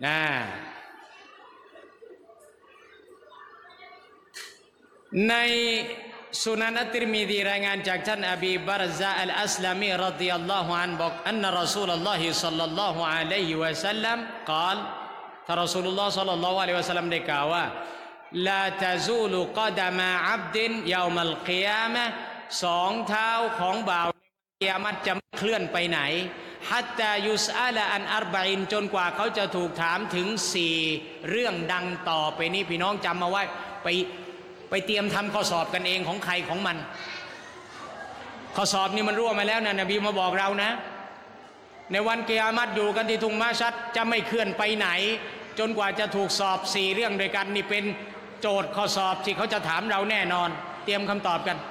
ในสุนันอัตติรมิซีรายงานจากท่านอบีบารซะอัลอัสลามีรฎิยัลลอฮุอันบอกอันนะรอซูลุลลอฮิศ็อลลัลลอฮุอะลัยฮิวะซัลลัมกล่าวท่านรอซูลุลลอฮ์ศ็อลลัลลอฮุอะลัยฮิวะซัลลัมได้กล่าวว่าลาตะซูลุกอดะมะอับดินยอมัลกิยามะห์2เท้าของบ่าวในวันกิยามะห์จะไม่เคลื่อนไปไหนฮัตตายุสอาลาอันอัรบะอินจนกว่าเขาจะถูกถามถึง4เรื่องดังต่อไปนี้พี่น้องจำมาไว้ไปเตรียมทำข้อสอบกันเองของใครของมันข้อสอบนี่มันรั่วมาแล้วนะนบีมาบอกเรานะในวันกิยามะห์อยู่กันที่ทุ่งมาชัดจะไม่เคลื่อนไปไหนจนกว่าจะถูกสอบ4เรื่องด้วยกันนี่เป็นโจทย์ข้อสอบที่เขาจะถามเราแน่นอนเตรียมคำตอบกัน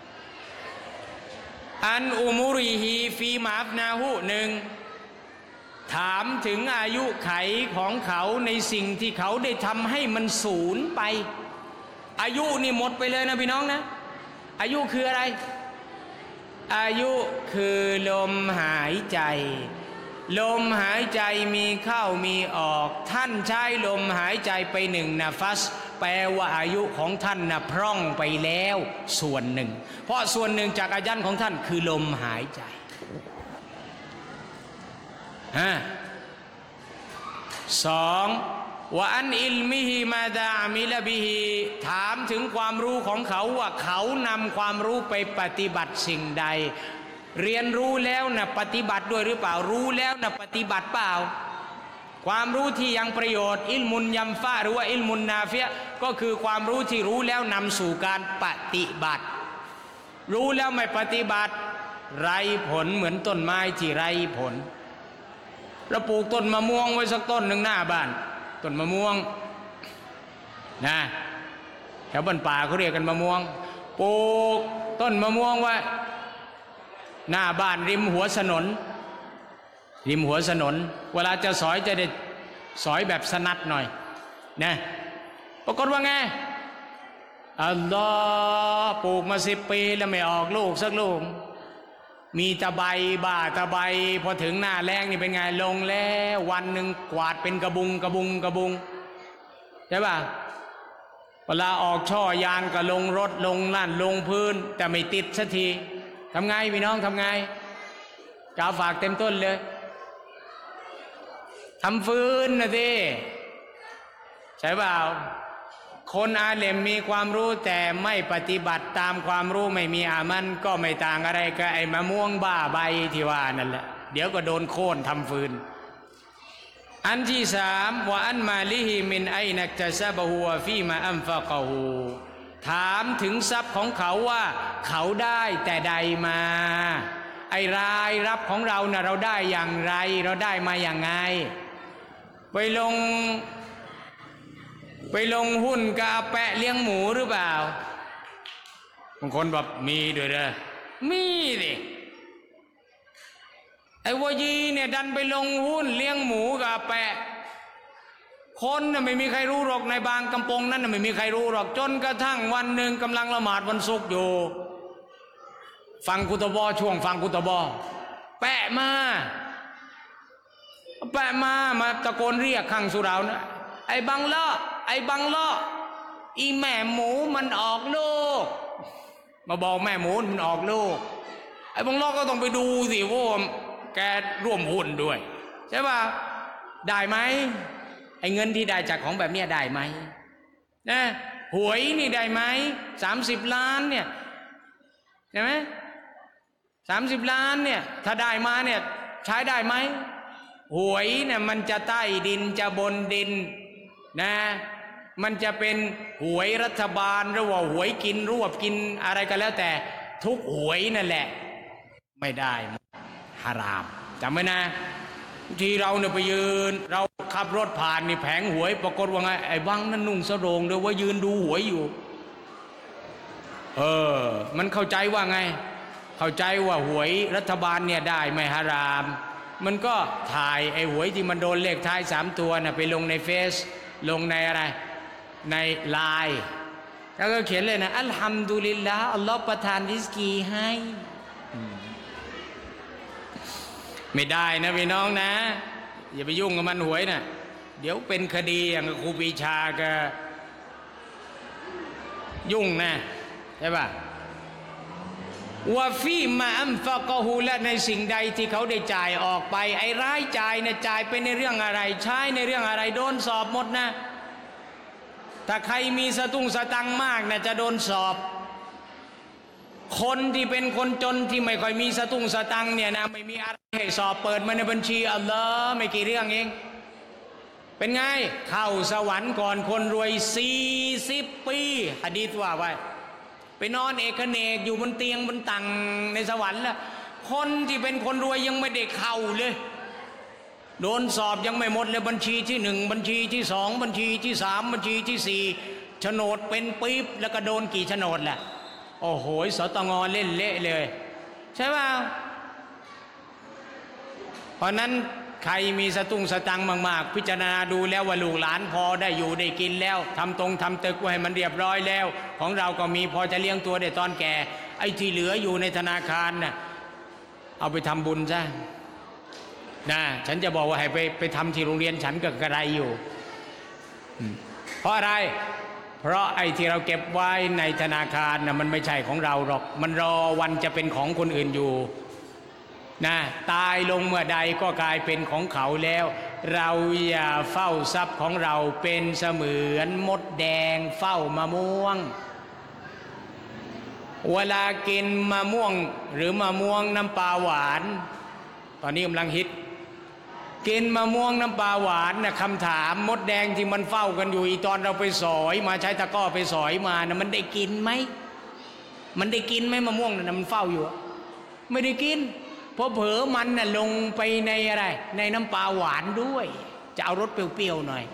อันอุมุริฮีฟีมาฟนาหู1ถามถึงอายุไขของเขาในสิ่งที่เขาได้ทำให้มันสูญไปอายุนี่หมดไปเลยนะพี่น้องนะอายุคืออะไรอายุคือลมหายใจลมหายใจมีเข้ามีออกท่านใช้ลมหายใจไป1นะฟัสแปลว่าอายุของท่านนะพร่องไปแล้วส่วนหนึ่งเพราะส่วนหนึ่งจากอายันของท่านคือลมหายใจ2ว่าอันอิลมิฮิมาดาอามิลบิฮิถามถึงความรู้ของเขาว่าเขานำความรู้ไปปฏิบัติสิ่งใดเรียนรู้แล้วนะปฏิบัติด้วยหรือเปล่ารู้แล้วนะปฏิบัติเปล่าความรู้ที่ยังประโยชน์อิลมุนยัมฟะหรือว่าอิลมุนนาฟิยะก็คือความรู้ที่รู้แล้วนำสู่การปฏิบัติรู้แล้วไม่ปฏิบัติไร้ผลเหมือนต้นไม้ที่ไร้ผลเราปลูกต้นมะม่วงไว้สักต้นหนึ่งหน้าบ้านต้นมะม่วงนะแถวบ้านป่าเขาเรียกกันมะม่วงปลูกต้นมะม่วงไว้หน้าบ้านริมหัวถนนเวลาจะสอยจะได้สอยแบบสนัดหน่อยนะปรากฏว่าไงอัลลอฮ์ปลูกมา10 ปีแล้วไม่ออกลูกสักลูกมีตะไบบ้าตะไบพอถึงหน้าแล้งนี่เป็นไงลงแล้ววันหนึ่งกวาดเป็นกระบุงใช่ป่ะเวลาออกช่อยานก็ลงรถลงนั่นลงพื้นแต่ไม่ติดสักทีทำไงพี่น้องทำไงกาวฝากเต็มต้นเลยทำฟืนนะสิใช่เปล่าคนอาเลมมีความรู้แต่ไม่ปฏิบัติตามความรู้ไม่มีอามันก็ไม่ต่างอะไรกับไอ้มะม่วงบ้าใบที่ว่านั่นแหละเดี๋ยวก็โดนโค่นทำฟืนอันที่3ว่าอันมาลิฮิมินไอนักจะซะบะฮูวฟีมาอัมฟะกะฮูถามถึงทรัพย์ของเขาว่าเขาได้แต่ใดมาไอ้รายรับของเรานะเราได้อย่างไรเราได้มาอย่างไงไปลงหุ้นกับอาแปะเลี้ยงหมูหรือเปล่าบางคนแบบมีด้วยเด้อมีดิไอ้วยีเนี่ยดันไปลงหุ้นเลี้ยงหมูกับอาแปะคนน่ะไม่มีใครรู้หรอกในบางกำปงนั้นน่ะไม่มีใครรู้หรอกจนกระทั่งวันหนึ่งกำลังละหมาดวันศุกร์อยู่ฟังกุตบอช่วงฟังกุตบอแปะมาตะโกนเรียกข้างสุรานะไอ้บังล้ออีแม่หมูมันออกลูกมาบอกแม่หมูมันออกลูกไอ้บังล้อก็ต้องไปดูสิว่าแกร่วมหุ้นด้วยใช่ป่ะได้ไหมไอ้เงินที่ได้จากของแบบนี้ได้ไหมนะหวยนี่ได้ไหม30 ล้านเนี่ยใช่ไหม30 ล้านเนี่ยถ้าได้มาเนี่ยใช้ได้ไหมหวยเนี่ยมันจะใต้ดินจะบนดินนะมันจะเป็นหวยรัฐบาลหรือว่าหวยกินรวบกินอะไรก็แล้วแต่ทุกหวยนั่นแหละไม่ได้ฮารามจำไว้นะที่เราเนี่ยไปยืนเราขับรถผ่านนี่แผงหวยปรากฏว่าไงไอ้บังนั่นนุ่งสโรงเดี๋ยวว่ายืนดูหวยอยู่มันเข้าใจว่าไงเข้าใจว่าหวยรัฐบาลเนี่ยได้ไม่ฮารามมันก็ถ่ายไอ้หวยที่มันโดนเลขท้าย3 ตัวน่ะไปลงในเฟซลงในอะไรในไลน์แล้วก็เขียนเลยนะอัลฮัมดุลิลลาห์อัลลอฮฺประทานริสกีให้ไม่ได้นะพี่น้องนะอย่าไปยุ่งกับมันหวยนะเดี๋ยวเป็นคดีอย่างครูปรีชาก็ยุ่งนะใช่ป่ะว่าฟีมาอัมฟะกะฮูและในสิ่งใดที่เขาได้จ่ายออกไปไอ้รายจ่ายเนี่ยจ่ายไปในเรื่องอะไรใช้ในเรื่องอะไรโดนสอบหมดนะถ้าใครมีสตังค์มากนะจะโดนสอบคนที่เป็นคนจนที่ไม่ค่อยมีสตังค์เนี่ยนะไม่มีอะไรให้สอบเปิดมาในบัญชีอัลลอฮ์ไม่กี่เรื่องเองเป็นไงเข้าสวรรค์ก่อนคนรวย40 ปีหะดีษว่าไว้ไปนอนเอกเนกอยู่บนเตียงบนตังในสวรรค์แล้วคนที่เป็นคนรวยยังไม่ได้เข้าเลยโดนสอบยังไม่หมดเลยบัญชีที่1บัญชีที่2บัญชีที่3บัญชีที่4โฉนดเป็นปี๊บแล้วก็โดนกี่โฉนดแหละโอ้โหสตงเล่นเละเลยใช่ป่ะเพราะนั้นใครมีสตังค์มากๆพิจารณาดูแล้วว่าลูกหลานพอได้อยู่ได้กินแล้วทำตึกไว้ให้มันเรียบร้อยแล้วของเราก็มีพอจะเลี้ยงตัวได้ตอนแก่ไอ้ที่เหลืออยู่ในธนาคารน่ะเอาไปทำบุญซะนะฉันจะบอกว่าให้ไปทำที่โรงเรียนฉันก็กระไรอยู่เพราะอะไรเพราะไอ้ที่เราเก็บไว้ในธนาคารน่ะมันไม่ใช่ของเราหรอกมันรอวันจะเป็นของคนอื่นอยู่นะตายลงเมื่อใดก็กลายเป็นของเขาแล้วเราอย่าเฝ้าทรัพย์ของเราเป็นเสมือนมดแดงเฝ้ามะม่วงเวลากินมะม่วงหรือมะม่วงน้ำปลาหวานตอนนี้กำลังฮิตกินมะม่วงน้ำปลาหวานนะคำถามมดแดงที่มันเฝ้ากันอยู่อีตอนเราไปสอยมาใช้ตะกร้อไปสอยมานะมันได้กินไหมมันได้กินไหมมะม่วงนะมันเฝ้าอยู่ไม่ได้กินเพราะเผลอมันน่ะลงไปในอะไรในน้ำปลาหวานด้วยจะเอารสเปรี้ยวๆหน่อย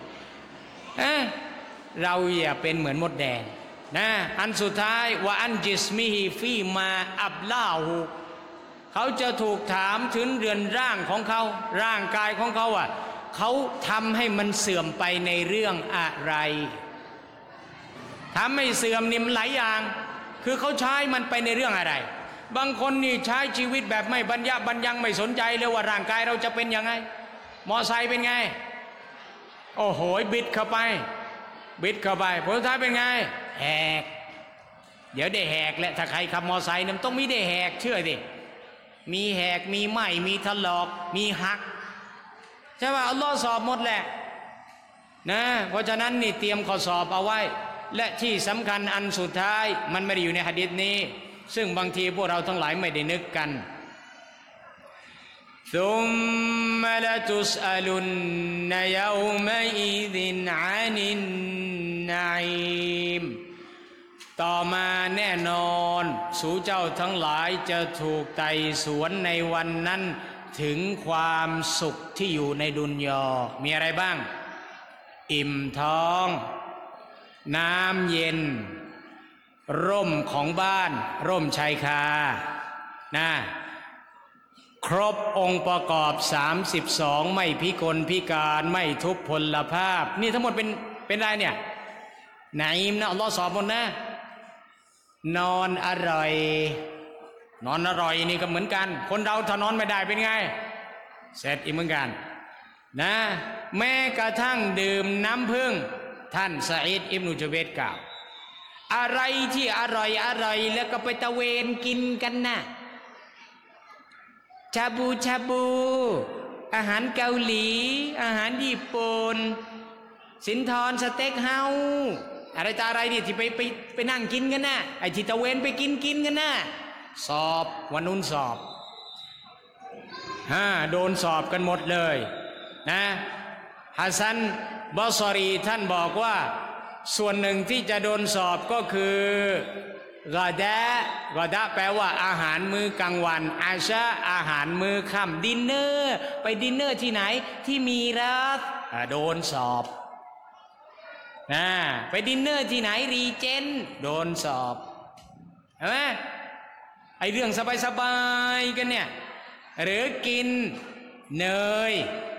เราอย่าเป็นเหมือนมดแดงนะอันสุดท้ายว่าอันจิสมิฮีฟีมาอับลาหูเขาจะถูกถามถึงเรือนร่างของเขาร่างกายของเขาเขาทำให้มันเสื่อมไปในเรื่องอะไรทำให้เสื่อมนิ่มหลายอย่างคือเขาใช้มันไปในเรื่องอะไรบางคนนี่ใช้ชีวิตแบบไม่บรรยะบรรยังไม่สนใจเลยว่าร่างกายเราจะเป็นยังไงมอไซค์เป็นไงโอ้โหบิดเข้าไปผลสุดท้ายเป็นไงแหกเดี๋ยวได้แหกแหละถ้าใครขับมอไซค์เนี่ยต้องมีได้แหกเชื่อดิมีแหกมีไหม้มีถลอกมีหักใช่ป่ะอัลลอฮ์สอบหมดแหละนะเพราะฉะนั้นนี่เตรียมข้อสอบเอาไว้และที่สำคัญอันสุดท้ายมันไม่ได้อยู่ในหะดีษนี้ซึ่งบางทีพวกเราทั้งหลายไม่ได้นึกกันซุมมะละตุสอะลุนนะยอมะอิซินอานินนัยมต่อมาแน่นอนสู่เจ้าทั้งหลายจะถูกไต่สวนในวันนั้นถึงความสุขที่อยู่ในดุนยามีอะไรบ้างอิ่มท้องน้ำเย็นร่มของบ้านร่มชายคานะครบองค์ประกอบ32ไม่พิกลพิการไม่ทุพพลภาพนี่ทั้งหมดเป็นอะไรเนี่ยไหนนะอัลลอฮ์สอบหมดนะนอนอร่อยนี่ก็เหมือนกันคนเราถ้านอนไม่ได้เป็นไงเสร็จอีกเหมือนกันนะแม้กระทั่งดื่มน้ำผึ้งท่านซะอีดอิบนุจุเบรกล่าวอะไรที่อร่อยแล้วก็ไปตะเวนกินกันนะชาบูอาหารเกาหลีอาหารญี่ปุ่นสินทรสเต็กเฮาอะไรตาอะไรนี่ที่ไปนั่งกินกันนะไอ้ที่ตะเวนไปกินกันนะสอบวันนู้นสอบโดนสอบกันหมดเลยนะฮัสซันบอซอรีท่านบอกว่าส่วนหนึ่งที่จะโดนสอบก็คือกอดะแปลว่าอาหารมื้อกลางวันอาชาอาหารมื้อค่ำดินเนอร์ไปดินเนอร์ที่ไหนที่มีรัฐโดนสอบไปดินเนอร์ที่ไหนรีเจนโดนสอบเห็นไหมไอเรื่องสบายๆกันเนี่ยหรือกินเนย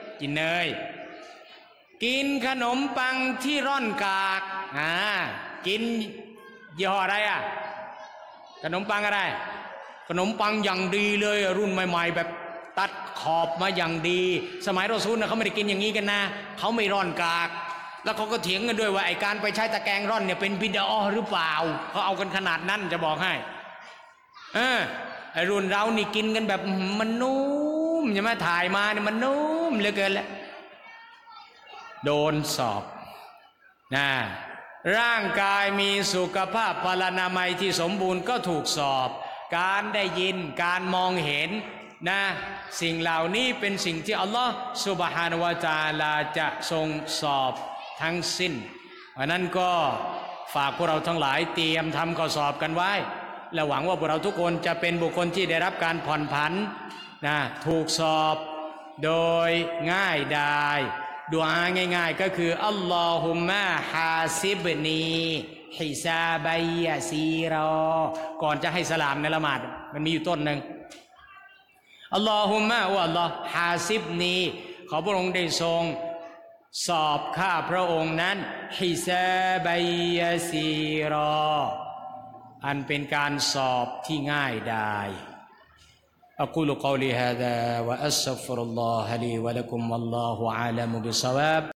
กินขนมปังที่ร่อนกากกินยี่ห้ออะไรขนมปังอะไรขนมปังอย่างดีเลยรุ่นใหม่ๆแบบตัดขอบมาอย่างดีสมัยรอซูลเขาไม่ได้กินอย่างนี้กันนะเขาไม่ร่อนกากแล้วเขาก็เถียงกันด้วยว่าไอการไปใช้ตะแกรงร่อนเนี่ยเป็นบิดาหรือเปล่าเขาเอากันขนาดนั้นจะบอกให้ไอรุ่นเรานี่กินกันแบบมันนุ่มใช่ไหมถ่ายมาเนี่ยมันนุ่มเหลือเกินแล้วโดนสอบร่างกายมีสุขภาพพลานามัยที่สมบูรณ์ก็ถูกสอบการได้ยินการมองเห็นสิ่งเหล่านี้เป็นสิ่งที่อัลลอฮฺซุบฮานะฮูวะตะอาลาจะทรงสอบทั้งสิ้นเพราะนั้นก็ฝากพวกเราทั้งหลายเตรียมทำข้อสอบกันไว้และหวังว่าพวกเราทุกคนจะเป็นบุคคลที่ได้รับการผ่อนผันถูกสอบโดยง่ายดายดุอาง่ายๆก็คืออัลลอฮุมมะฮาซิบนีฮิซาบัยยะซีรอก่อนจะให้สลามในละหมาดมันมีอยู่ต้นหนึ่งอัลลอฮุมมะอัลลอฮ์ฮาซิบนีขอพระองค์ได้ทรงสอบข้าพระองค์นั้นฮิซาบัยยะซีรออันเป็นการสอบที่ง่ายดายأقول قولي هذا وأستغفر الله لي ولكم والله أعلم بالصواب